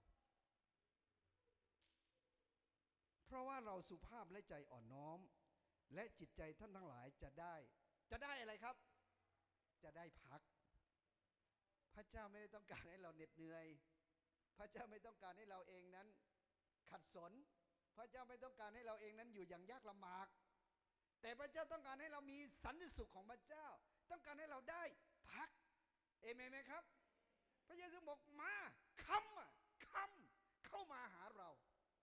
เพราะว่าเราสุภาพและใจอ่อนน้อมและจิตใจท่านทั้งหลายจะได้จะได้อะไรครับจะได้พักพระเจ้าไม่ได้ต้องการให้เราเหน็ดเหนื่อยพระเจ้าไม่ต้องการให้เราเองนั้นขัดสนพระเจ้าไม่ต้องการให้เราเองนั้นอยู่อย่างยากลำบากแต่พระเจ้าต้องการให้เรามีสันติสุขของพระเจ้าต้องการให้เราได้พักเอเมนไหมครับพระเยซูบอกมาคำอ่ะคำเข้ามาหาเรา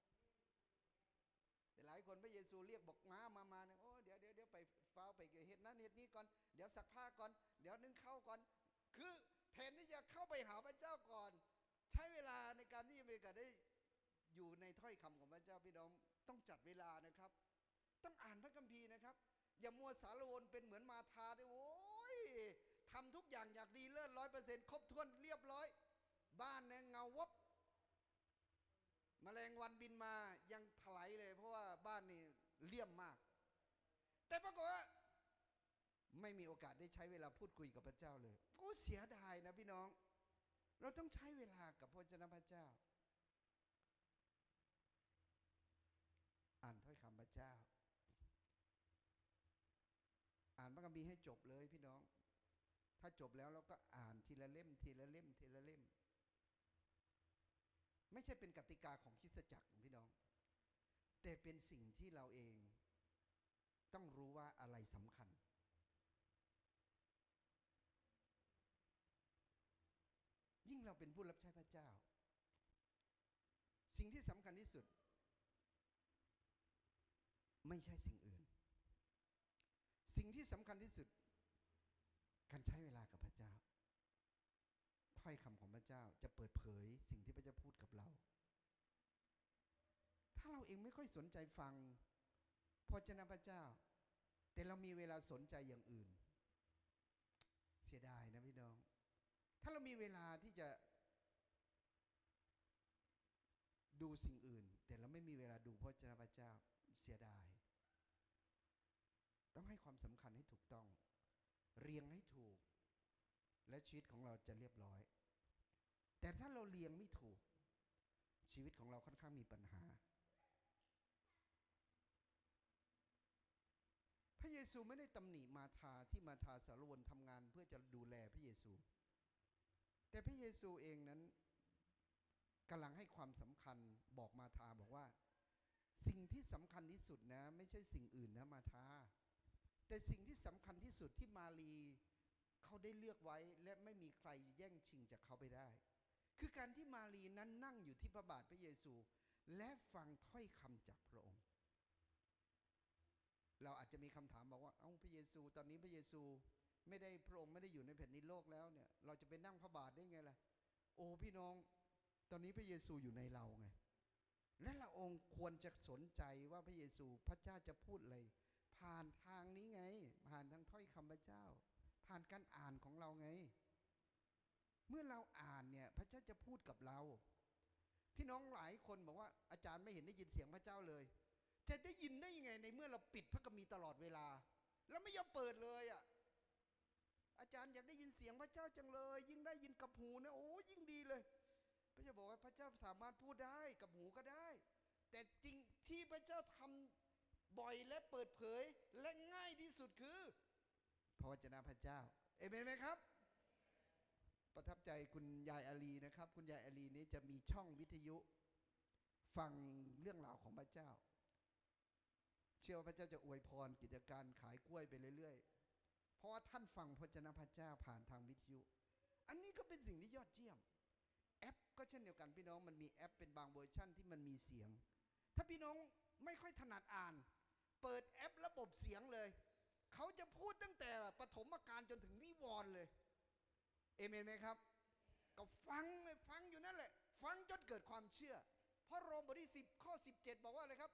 แต่หลายคนพระเยซูเรียกบอกมามามาเนี่ยโอ้เดี๋ยวเดี๋ยวเดี๋ยวไปฟ้าไปเฮ็ดนั้นเฮ็ดนี้ก่อนเดี๋ยวซักผ้าก่อนเดี๋ยวนึ่งข้าวก่อนคือแทแทนที่จะเข้าไปหาพระเจ้าก่อนใช้เวลาในการที่จะมีโอกาสได้อยู่ในถ้อยคำของพระเจ้าพี่น้องต้องจัดเวลานะครับต้องอ่านพระคัมภีร์นะครับอย่ามัวสารวนเป็นเหมือนมาธาด้วยโอ้ยทำทุกอย่างอยากดีเลิศร้อยเปอร์เซ็นต์ครบถ้วนเรียบร้อยบ้านเนี่ยเงาวับแมลงวันบินมายังถลายเลยเพราะว่าบ้านนี่เลี่ยมมากแต่ปรากฏว่าไม่มีโอกาสได้ใช้เวลาพูดคุยกับพระเจ้าเลยโอ้เสียดายนะพี่น้องเราต้องใช้เวลากับพระเจ้าพระเจ้าอ่านถ้อยคำพระเจ้าอ่านพระคัมภีร์ให้จบเลยพี่น้องถ้าจบแล้วเราก็อ่านทีละเล่มทีละเล่มทีละเล่มไม่ใช่เป็นกติกาของคริสตจักรพี่น้องแต่เป็นสิ่งที่เราเองต้องรู้ว่าอะไรสำคัญยิ่งเราเป็นผู้รับใช้พระเจ้าสิ่งที่สำคัญที่สุดไม่ใช่สิ่งอื่นสิ่งที่สำคัญที่สุดการใช้เวลากับพระเจ้าถ้อยคำของพระเจ้าจะเปิดเผยสิ่งที่พระเจ้าพูดกับเราถ้าเราเองไม่ค่อยสนใจฟังพระเจ้าพระเจ้าแต่เรามีเวลาสนใจอย่างอื่นเสียดายนะพี่น้องถ้าเรามีเวลาที่จะดูสิ่งอื่นแต่เราไม่มีเวลาดูพระเจ้าพระเจ้าเสียดายต้องให้ความสำคัญให้ถูกต้องเรียงให้ถูกและชีวิตของเราจะเรียบร้อยแต่ถ้าเราเรียงไม่ถูกชีวิตของเราค่อนข้างมีปัญหาพระเยซูไม่ได้ตำหนิมาธาที่มาธาสารวนทำงานเพื่อจะดูแลพระเยซูแต่พระเยซูเองนั้นกำลังให้ความสำคัญบอกมาธาบอกว่าสิ่งที่สำคัญที่สุดนะไม่ใช่สิ่งอื่นนะมาธาแต่สิ่งที่สำคัญที่สุดที่มารีเขาได้เลือกไว้และไม่มีใครแย่งชิงจากเขาไปได้คือการที่มารีนั้นนั่งอยู่ที่พระบาทพระเยซูและฟังถ้อยคำจากพระองค์เราอาจจะมีคำถามบอกว่าเอ้าพระเยซูตอนนี้พระเยซูไม่ได้พระองค์ไม่ได้อยู่ในแผ่นดินโลกแล้วเนี่ยเราจะไปนั่งพระบาทได้ไงล่ะโอ้พี่น้องตอนนี้พระเยซูอยู่ในเราไงและเราองค์ควรจะสนใจว่าพระเยซูพระเจ้าจะพูดอะไรผ่านทางนี้ไงผ่านทางถ้อยคำพระเจ้าผ่านการอ่านของเราไงเมื่อเราอ่านเนี่ยพระเจ้าจะพูดกับเราพี่น้องหลายคนบอกว่าอาจารย์ไม่เห็นได้ยินเสียงพระเจ้าเลยจะได้ยินได้ยังไงในเมื่อเราปิดพระคัมภีร์ตลอดเวลาแล้วไม่ยอมเปิดเลยอ่ะอาจารย์อยากได้ยินเสียงพระเจ้าจังเลยยิ่งได้ยินกับหูนะโอ้ยิ่งดีเลยพระเจ้าบอกว่าพระเจ้าสามารถพูดได้กับหูก็ได้แต่จริงที่พระเจ้าทำบ่อยและเปิดเผยและง่ายที่สุดคือพระวจนะพระเจ้าเอเมนไหมครับประทับใจคุณยายอาลีนะครับคุณยายอาลีนี้จะมีช่องวิทยุฟังเรื่องราวของพระเจ้าเชื่อว่าพระเจ้าจะอวยพรกิจการขายกล้วยไปเรื่อยๆเพราะว่าท่านฟังพระวจนะพระเจ้าผ่านทางวิทยุอันนี้ก็เป็นสิ่งที่ยอดเยี่ยมแอปก็เช่นเดียวกันพี่น้องมันมีแอปเป็นบางเวอร์ชั่นที่มันมีเสียงถ้าพี่น้องไม่ค่อยถนัดอ่านเปิดแอประบบเสียงเลยเขาจะพูดตั้งแต่ปฐมกาลจนถึงนิวรณ์เลยเอเมนไหมครับก็ฟังเลยฟังอยู่นั่นแหละฟังจนเกิดความเชื่อเพราะโรมบทที่สิบข้อสิบเจ็ดบอกว่าอะไรครับ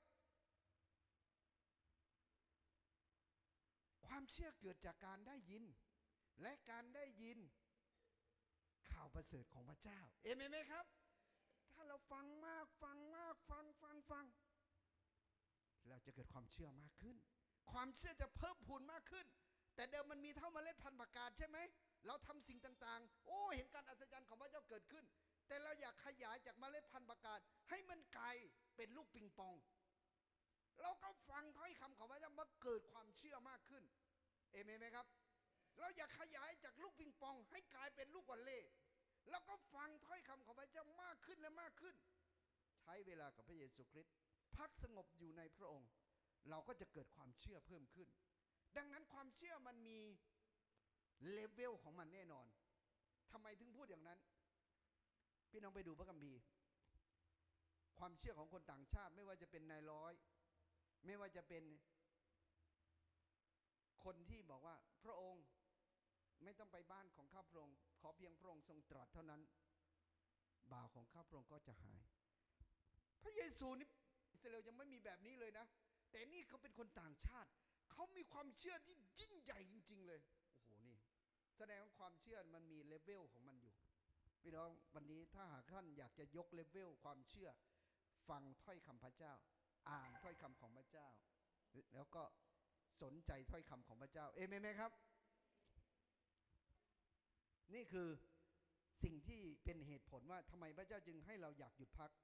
ความเชื่อเกิดจากการได้ยินและการได้ยินข่าวประเสริฐของพระเจ้าเอเมนไหมครับถ้าเราฟังมากฟังมากฟังฟังฟังเราจะเกิดความเชื่อมากขึ้นความเชื่อจะเพิ่มพูนมากขึ้นแต่เดิมมันมีเท่าเมล็ดพันธุ์ผักกาดใช่ไหมเราทำสิ่งต่างๆโอ้เห็นการอัศจรรย์ของพระเจ้าเกิดขึ้นแต่เราอยากขยายจากเมล็ดพันธุ์ผักกาดให้มันไกลเป็นลูกปิงปองเราก็ฟังถ้อยคำของพระเจ้ามาเกิดความเชื่อมากขึ้นเอเมนไหมครับเราอยากขยายจากลูกปิงปองให้กลายเป็นลูกวอลเลย์แล้วก็ฟังถ้อยคำของพระเจ้ามากขึ้นและมากขึ้นใช้เวลากับพระเยซูคริสต์พักสงบอยู่ในพระองค์เราก็จะเกิดความเชื่อเพิ่มขึ้นดังนั้นความเชื่อมันมีเลเวลของมันแน่นอนทำไมถึงพูดอย่างนั้นพี่น้องไปดูพระคัมภีร์ความเชื่อของคนต่างชาติไม่ว่าจะเป็นนายร้อยไม่ว่าจะเป็นคนที่บอกว่าพระองค์ไม่ไม่ต้องไปบ้านของข้าพระองค์ขอเพียงพระองค์ทรงตรัสเท่านั้นบ่าวของข้าพระองค์ก็จะหายพระเยซูนี่อิสราเอลยังไม่มีแบบนี้เลยนะแต่นี่เขาเป็นคนต่างชาติเขามีความเชื่อที่ยิ่งใหญ่จริงๆเลยโอ้โหนี่แสดงว่าความเชื่อมันมีเลเวลของมันอยู่พี่น้องวันนี้ถ้าหากท่านอยากจะยกเลเวลความเชื่อฟังถ้อยคำพระเจ้าอ่านถ้อยคำของพระเจ้าแล้วก็สนใจถ้อยคำของพระเจ้าเอเมนไหมครับนี่คือสิ่งที่เป็นเหตุผลว่าทำไมพระเจ้าจึงให้เราอยากหยุดพัก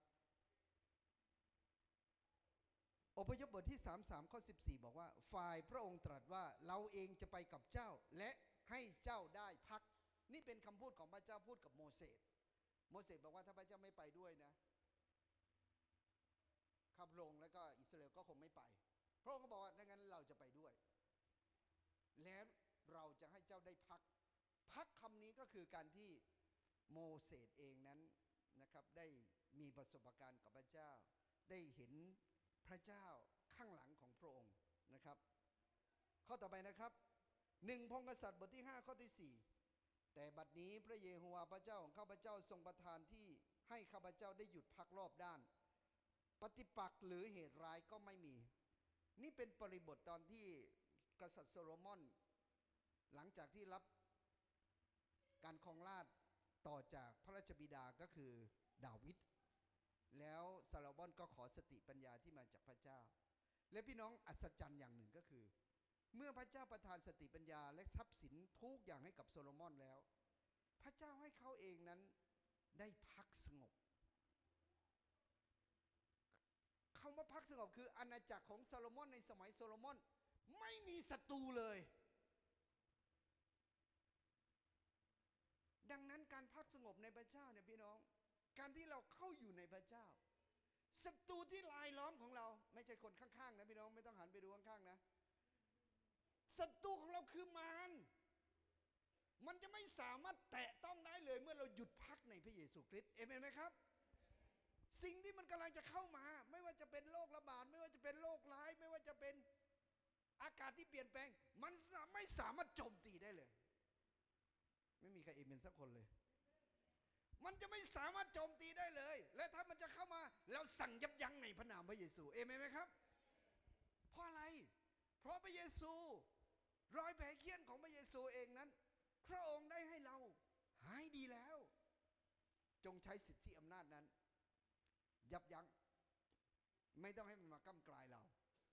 อพยพบทที่สามสิบสามข้อสิบสี่บอกว่าฝ่ายพระองค์ตรัสว่าเราเองจะไปกับเจ้าและให้เจ้าได้พักนี่เป็นคำพูดของพระเจ้าพูดกับโมเสสโมเสสบอกว่าถ้าพระเจ้าไม่ไปด้วยนะข้าพระองค์และก็อิสราเอลก็คงไม่ไปพระองค์ก็บอกว่าดังนั้นเราจะไปด้วยแล้วเราจะให้เจ้าได้พักพักคำนี้ก็คือการที่โมเสสเองนั้นนะครับได้มีประสบการณ์กับพระเจ้าได้เห็นพระเจ้าข้างหลังของพระองค์นะครับข้อต่อไปนะครับหนึ่งพงศ์กษัตริย์บทที่ห้าข้อที่สี่แต่บัดนี้พระเยโฮวาห์พระเจ้าของข้าพเจ้าทรงประทานที่ให้ข้าพเจ้าได้หยุดพักรอบด้านปฏิปักษ์หรือเหตุร้ายก็ไม่มีนี่เป็นบริบทตอนที่กษัตริย์โซโลมอนหลังจากที่รับการครองราชย์ต่อจากพระราชบิดาก็คือดาวิดแล้วซาโลมอนก็ขอสติปัญญาที่มาจากพระเจ้าและพี่น้องอัศจรรย์อย่างหนึ่งก็คือเมื่อพระเจ้าประทานสติปัญญาและทรัพย์สินทุกอย่างให้กับโซโลมอนแล้วพระเจ้าให้เขาเองนั้นได้พักสงบคำว่าพักสงบคืออาณาจักรของโซโลมอนในสมัยโซโลมอนไม่มีศัตรูเลยดังนั้นการพักสงบในพระเจ้าเนี่ยพี่น้องการที่เราเข้าอยู่ในพระเจ้าศัตรูที่ลายล้อมของเราไม่ใช่คนข้างๆนะพี่น้องไม่ต้องหันไปดูข้างๆนะศัตรูของเราคือมารมันจะไม่สามารถแตะต้องได้เลยเมื่อเราหยุดพักในพระเยซูคริสต์เอเมนไหมครับสิ่งที่มันกำลังจะเข้ามาไม่ว่าจะเป็นโรคระบาดไม่ว่าจะเป็นโรคร้ายไม่ว่าจะเป็นอากาศที่เปลี่ยนแปลงมันไม่สามารถโจมตีได้เลยไม่มีใครเอเมนสักคนเลยมันจะไม่สามารถโจมตีได้เลยและถ้ามันจะเข้ามาเราสั่งยับยั้งในพระนามพระเยซูเอเมนไหมครับเพราะอะไรเพราะพระเยซูรอยแผลเคี้ยนของพระเยซูเองนั้นพระองค์ได้ให้เราหายดีแล้วจงใช้สิทธิอำนาจนั้นยับยั้งไม่ต้องให้มันมาก้ำกลายเรา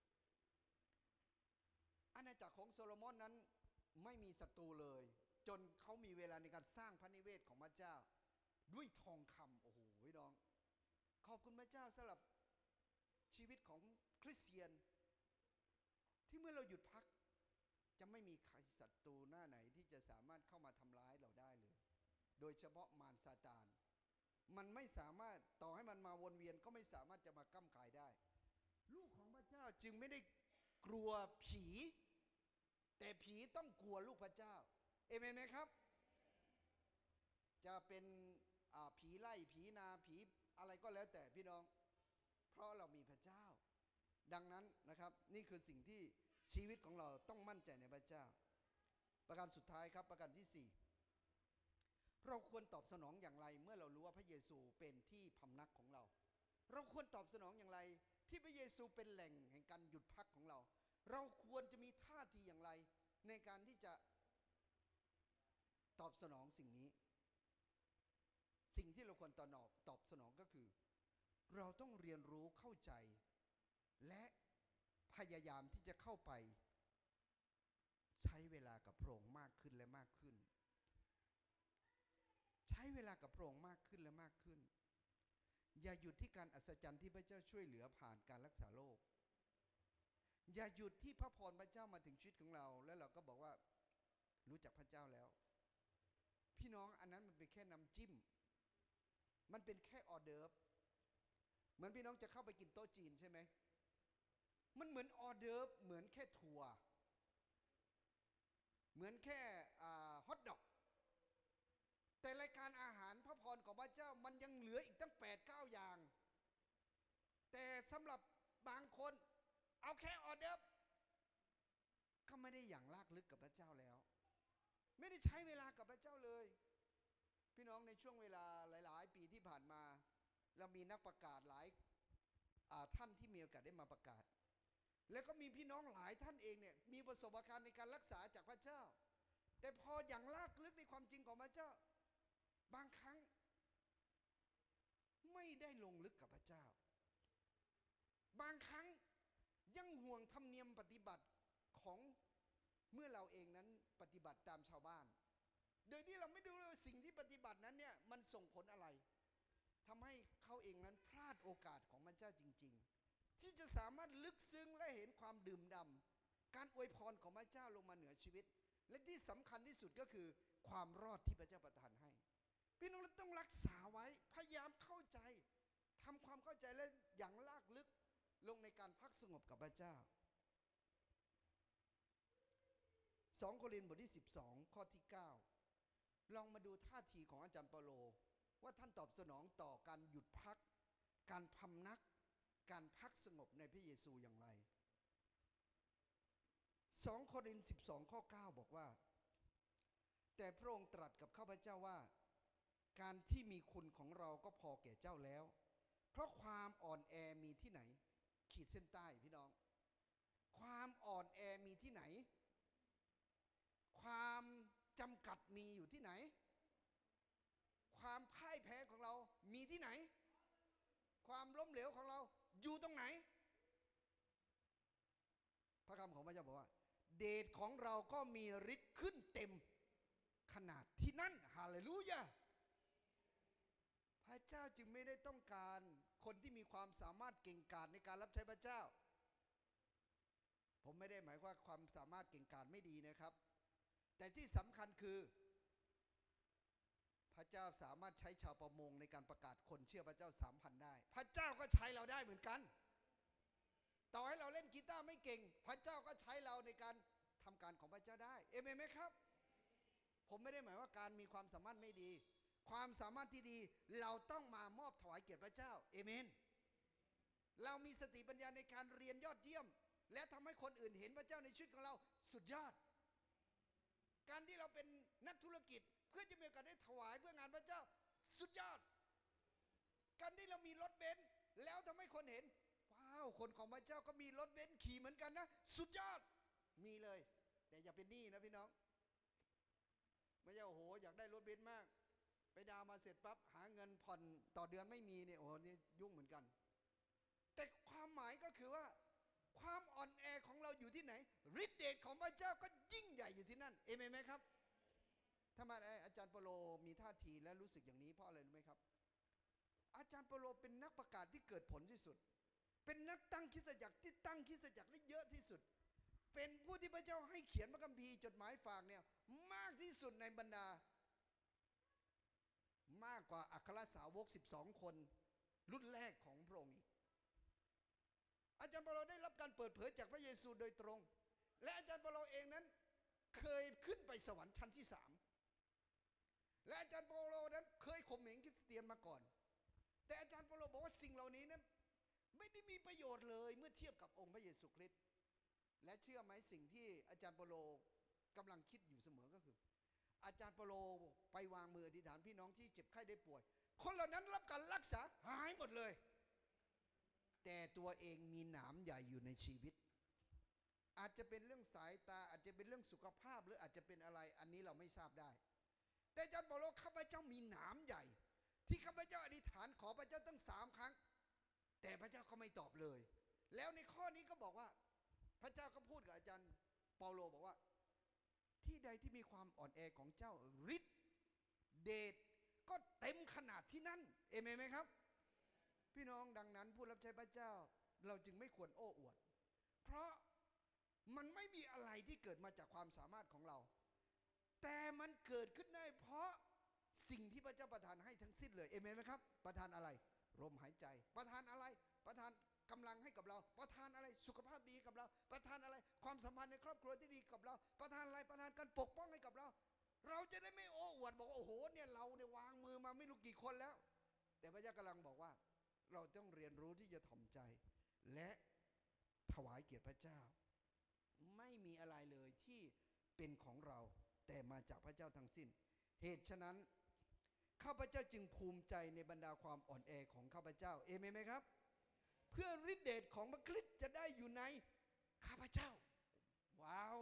อาณาจักรของโซโลมอนนั้นไม่มีศัตรูเลยจนเขามีเวลาในการสร้างพระนิเวศของพระเจ้าด้วยทองคำโอ้โหพี่น้องขอบคุณพระเจ้าสำหรับชีวิตของคริสเตียนที่เมื่อเราหยุดพักจะไม่มีใครศัตรูหน้าไหนที่จะสามารถเข้ามาทำร้ายเราได้เลยโดยเฉพาะมารซาตานมันไม่สามารถต่อให้มันมาวนเวียนก็ไม่สามารถจะมาก้ำกายได้ลูกของพระเจ้าจึงไม่ได้กลัวผีแต่ผีต้องกลัวลูกพระเจ้าเอเมนไหมครับจะเป็นผีไล่ผีนาผีอะไรก็แล้วแต่พี่น้องเพราะเรามีพระเจ้าดังนั้นนะครับนี่คือสิ่งที่ชีวิตของเราต้องมั่นใจในพระเจ้าประการสุดท้ายครับประการที่สี่เราควรตอบสนองอย่างไรเมื่อเรารู้ว่าพระเยซูเป็นที่พำนักของเราเราควรตอบสนองอย่างไรที่พระเยซูเป็นแหล่งแห่งการหยุดพักของเราเราควรจะมีท่าทีอย่างไรในการที่จะตอบสนองสิ่งนี้สิ่งที่เราควรตอบตอบสนองก็คือเราต้องเรียนรู้เข้าใจและพยายามที่จะเข้าไปใช้เวลากับพระองค์มากขึ้นและมากขึ้นใช้เวลากับพระองค์มากขึ้นและมากขึ้นอย่าหยุดที่การอัศจรรย์ที่พระเจ้าช่วยเหลือผ่านการรักษาโรคอย่าหยุดที่พระพรพระเจ้ามาถึงชีวิตของเราแล้วเราก็บอกว่ารู้จักพระเจ้าแล้วพี่น้องอันนั้นมันเป็นแค่น้ำจิ้มมันเป็นแค่ออเดิร์ฟเหมือนพี่น้องจะเข้าไปกินโต๊ะจีนใช่ไหมมันเหมือนออเดิร์ฟเหมือนแค่ถั่วเหมือนแค่ฮอทดอกแต่รายการอาหารพระพรของพระเจ้ามันยังเหลืออีกตั้งแปดเก้าอย่างแต่สำหรับบางคนเอาแค่ออเดิร์ฟก็ไม่ได้อย่างลากลึกกับพระเจ้าแล้วไม่ไม่ได้ใช้เวลากับพระเจ้าเลยพี่น้องในช่วงเวลาหลายๆปีที่ผ่านมาเรามีนักประกาศหลายท่านที่มีโอกาสได้มาประกาศแล้วก็มีพี่น้องหลายท่านเองเนี่ยมีประสบการณ์ในการรักษาจากพระเจ้าแต่พออย่างลากลึกในความจริงของพระเจ้าบางครั้งไม่ได้ลงลึกกับพระเจ้าบางครั้งยังห่วงธรรมเนียมปฏิบัติของเมื่อเราเองนั้นปฏิบัติตามชาวบ้านโดยที่เราไม่ดูเลยว่าสิ่งที่ปฏิบัตินั้นเนี่ยมันส่งผลอะไรทำให้เขาเองนั้นพลาดโอกาสของพระเจ้าจริงๆที่จะสามารถลึกซึ้งและเห็นความดื่มด่ำการอวยพรของพระเจ้าลงมาเหนือชีวิตและที่สำคัญที่สุดก็คือความรอดที่พระเจ้าประทานให้พี่น้องต้องรักษาไว้พยายามเข้าใจทำความเข้าใจและอย่างลากลึกลงในการพักสงบกับพระเจ้าสองโครินธ์บทที่สิบสองข้อที่เก้าลองมาดูท่าทีของอาจารย์เปาโลว่าท่านตอบสนองต่อการหยุดพักการพำนักการพักสงบในพระเยซูอย่างไรสองโครินธ์สิบสองข้อเก้าบอกว่าแต่พระองค์ตรัสกับข้าพเจ้าว่าการที่มีคุณของเราก็พอแก่เจ้าแล้วเพราะความอ่อนแอมีที่ไหนขีดเส้นใต้พี่น้องความอ่อนแอมีที่ไหนความจำกัดมีอยู่ที่ไหนความพ่ายแพ้ของเรามีที่ไหนความล้มเหลวของเราอยู่ตรงไหนพระคำของพระเจ้าบอกว่าเดชของเราก็มีฤทธิ์ขึ้นเต็มขนาดที่นั่นฮาเลลูยาพระเจ้าจึงไม่ได้ต้องการคนที่มีความสามารถเก่งกาจในการรับใช้พระเจ้าผมไม่ได้หมายว่าความสามารถเก่งกาจไม่ดีนะครับแต่ที่สำคัญคือพระเจ้าสามารถใช้ชาวประมงในการประกาศคนเชื่อพระเจ้าสามพันได้พระเจ้าก็ใช้เราได้เหมือนกันต่อให้เราเล่นกีตาร์ไม่เก่งพระเจ้าก็ใช้เราในการทำการของพระเจ้าได้เอเมนไหมครับผมไม่ได้หมายว่าการมีความสามารถไม่ดีความสามารถที่ดีเราต้องมามอบถวายเกียรติพระเจ้าเอเมนเรามีสติปัญญาในการเรียนยอดเยี่ยมและทำให้คนอื่นเห็นพระเจ้าในชีวิตของเราสุดยอดการที่เราเป็นนักธุรกิจเพื่อจะมีโอกาสได้ถวายเพื่องานพระเจ้าสุดยอดการที่เรามีรถเบนซ์แล้วทำให้คนเห็นว้าวคนของพระเจ้าก็มีรถเบนซ์ขี่เหมือนกันนะสุดยอดมีเลยแต่อย่าเป็นหนี้นะพี่น้องไม่ใช่โอ้โหอยากได้รถเบนซ์มากไปดาวมาเสร็จปั๊บหาเงินผ่อนต่อเดือนไม่มีเนี่ยโอ้โหนี่ยุ่งเหมือนกันแต่ความหมายก็คือว่าความอ่อนแอของเราอยู่ที่ไหนฤทธิ์เดชของพระเจ้าก็ยิ่งใหญ่อยู่ที่นั่นเอเมนไหมครับถ้ามาอาจารย์เปาโลมีท่าทีและรู้สึกอย่างนี้เพราะอะไรรู้ไหมครับอาจารย์เปาโลเป็นนักประกาศที่เกิดผลที่สุดเป็นนักตั้งคริสตจักรที่ตั้งคริสตจักรได้เยอะที่สุดเป็นผู้ที่พระเจ้าให้เขียนพระคัมภีร์จดหมายฝากเนี่ยมากที่สุดในบรรดามากกว่าอัครสาวกสิบสองคนรุ่นแรกของพระองค์อีกอาจารย์เปาโลได้รับการเปิดเผยจากพระเยซูโดยตรงและอาจารย์เปาโลเองนั้นเคยขึ้นไปสวรรค์ชั้นที่สามและอาจารย์เปาโลนั้นเคยข่มเหงคริสเตียนมาก่อนแต่อาจารย์เปาโลบอกว่าสิ่งเหล่านี้นั้นไม่ได้มีประโยชน์เลยเมื่อเทียบกับองค์พระเยซูคริสต์และเชื่อไหมสิ่งที่อาจารย์เปาโลกำลังคิดอยู่เสมอก็คืออาจารย์เปาโลไปวางมืออธิษฐานพี่น้องที่เจ็บไข้ได้ป่วยคนเหล่านั้นรับการรักษาหายหมดเลยแต่ตัวเองมีหนามใหญ่อยู่ในชีวิตอาจจะเป็นเรื่องสายตาอาจจะเป็นเรื่องสุขภาพหรืออาจจะเป็นอะไรอันนี้เราไม่ทราบได้แต่อาจารย์เปาโลข้าพเจ้ามีหนามใหญ่ที่ข้าพเจ้าอธิษฐานขอพระเจ้าตั้งสามครั้งแต่พระเจ้าก็ไม่ตอบเลยแล้วในข้อนี้ก็บอกว่าพระเจ้าก็พูดกับอาจารย์เปาโลบอกว่าที่ใดที่มีความอ่อนแอของเจ้าฤทธิ์เดชก็เต็มขนาดที่นั่นเอเมนไหมครับพี่น้องดังนั้นผู้รับใช้พระเจ้าเราจึงไม่ควรโอ้อวดเพราะมันไม่มีอะไรที่เกิดมาจากความสามารถของเราแต่มันเกิดขึ้นได้เพราะสิ่งที่พระเจ้าประทานให้ทั้งสิ้นเลยเอเมนไหมครับประทานอะไรลมหายใจประทานอะไรประทานกำลังให้กับเราประทานอะไรสุขภาพดีกับเราประทานอะไรความสัมพันธ์ในครอบครัวที่ดีกับเราประทานอะไรประทานการปกป้องให้กับเราเราจะได้ไม่โอ้อวดบอกโอ้โหเนี่ยเราเนี่ยวางมือมาไม่รู้กี่คนแล้วแต่พระเจ้ากำลังบอกว่าเราต้องเรียนรู้ที่จะถ่อมใจและถวายเกียรติพระเจ้าไม่มีอะไรเลยที่เป็นของเราแต่มาจากพระเจ้าทั้งสิ้นเหตุฉะนั้นข้าพเจ้าจึงภูมิใจในบรรดาความอ่อนแอของข้าพเจ้าเอเมนไหมครับเพื่อฤทธิเดชของพระคริสต์จะได้อยู่ในข้าพเจ้าว้าว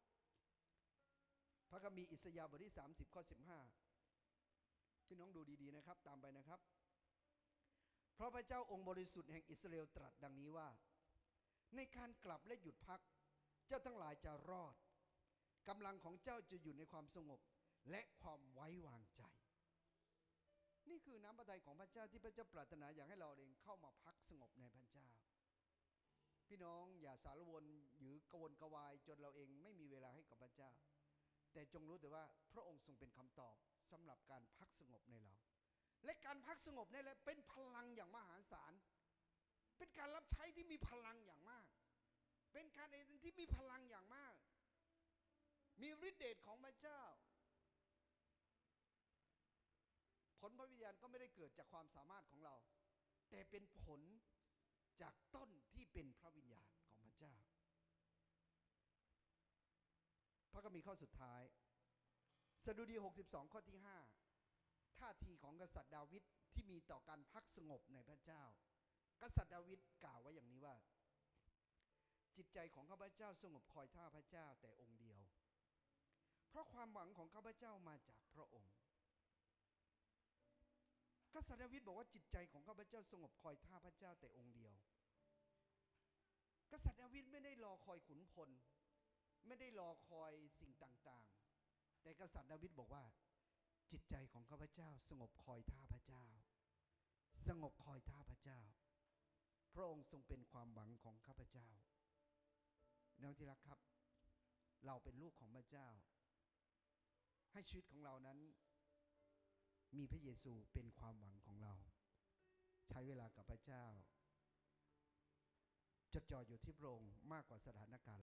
พระคัมภีร์อิสยาห์บทที่สามสิบข้อสิบห้าพี่น้องดูดีๆนะครับตามไปนะครับเพราะพระเจ้าองค์บริสุทธิ์แห่งอิสราเอลตรัสดังนี้ว่าในการกลับและหยุดพักเจ้าทั้งหลายจะรอดกำลังของเจ้าจะอยู่ในความสงบและความไว้วางใจนี่คือน้ำพระทัยของพระเจ้าที่พระเจ้าปรารถนาอยากให้เราเองเข้ามาพักสงบในพระเจ้าพี่น้องอย่าสารวนหรือกระวนกระวายจนเราเองไม่มีเวลาให้กับพระเจ้าแต่จงรู้แต่ว่าพระองค์ทรงเป็นคำตอบสำหรับการพักสงบในเราและการพักสงบนี่แหละเป็นพลังอย่างมหาศาลเป็นการรับใช้ที่มีพลังอย่างมากเป็นการเองที่มีพลังอย่างมากมีฤทธิ์เดชของพระเจ้าผลพระวิญญาณก็ไม่ได้เกิดจากความสามารถของเราแต่เป็นผลจากต้นที่เป็นพระวิญญาณของพระเจ้าพระคัมภีร์ข้อสุดท้ายสดุดีหกสิบสองข้อที่ห้าท่าทีของกษัตริย์ดาวิดที่มีต่อการพักสงบในพระเจ้ากษัตริย์ดาวิดกล่าวไว้อย่างนี้ว่าจิตใจของข้าพเจ้าสงบคอยท่าพระเจ้าแต่องค์เดียวเพราะความหวังของข้าพเจ้ามาจากพระองค์กษัตริย์ดาวิดบอกว่าจิตใจของข้าพเจ้าสงบคอยท่าพระเจ้าแต่องค์เดียวกษัตริย์ดาวิดไม่ได้รอคอยขุนพลไม่ได้รอคอยสิ่งต่างๆแต่กษัตริย์ดาวิดบอกว่าจิตใจของข้าพเจ้าสงบคอยท่าพระเจ้าสงบคอยท่าพระเจ้าพระองค์ทรงเป็นความหวังของข้าพเจ้าน้องที่รักครับเราเป็นลูกของพระเจ้าให้ชีวิตของเรานั้นมีพระเยซูเป็นความหวังของเราใช้เวลากับพระเจ้าจดจ่ออยู่ที่พระองค์มากกว่าสถานการณ์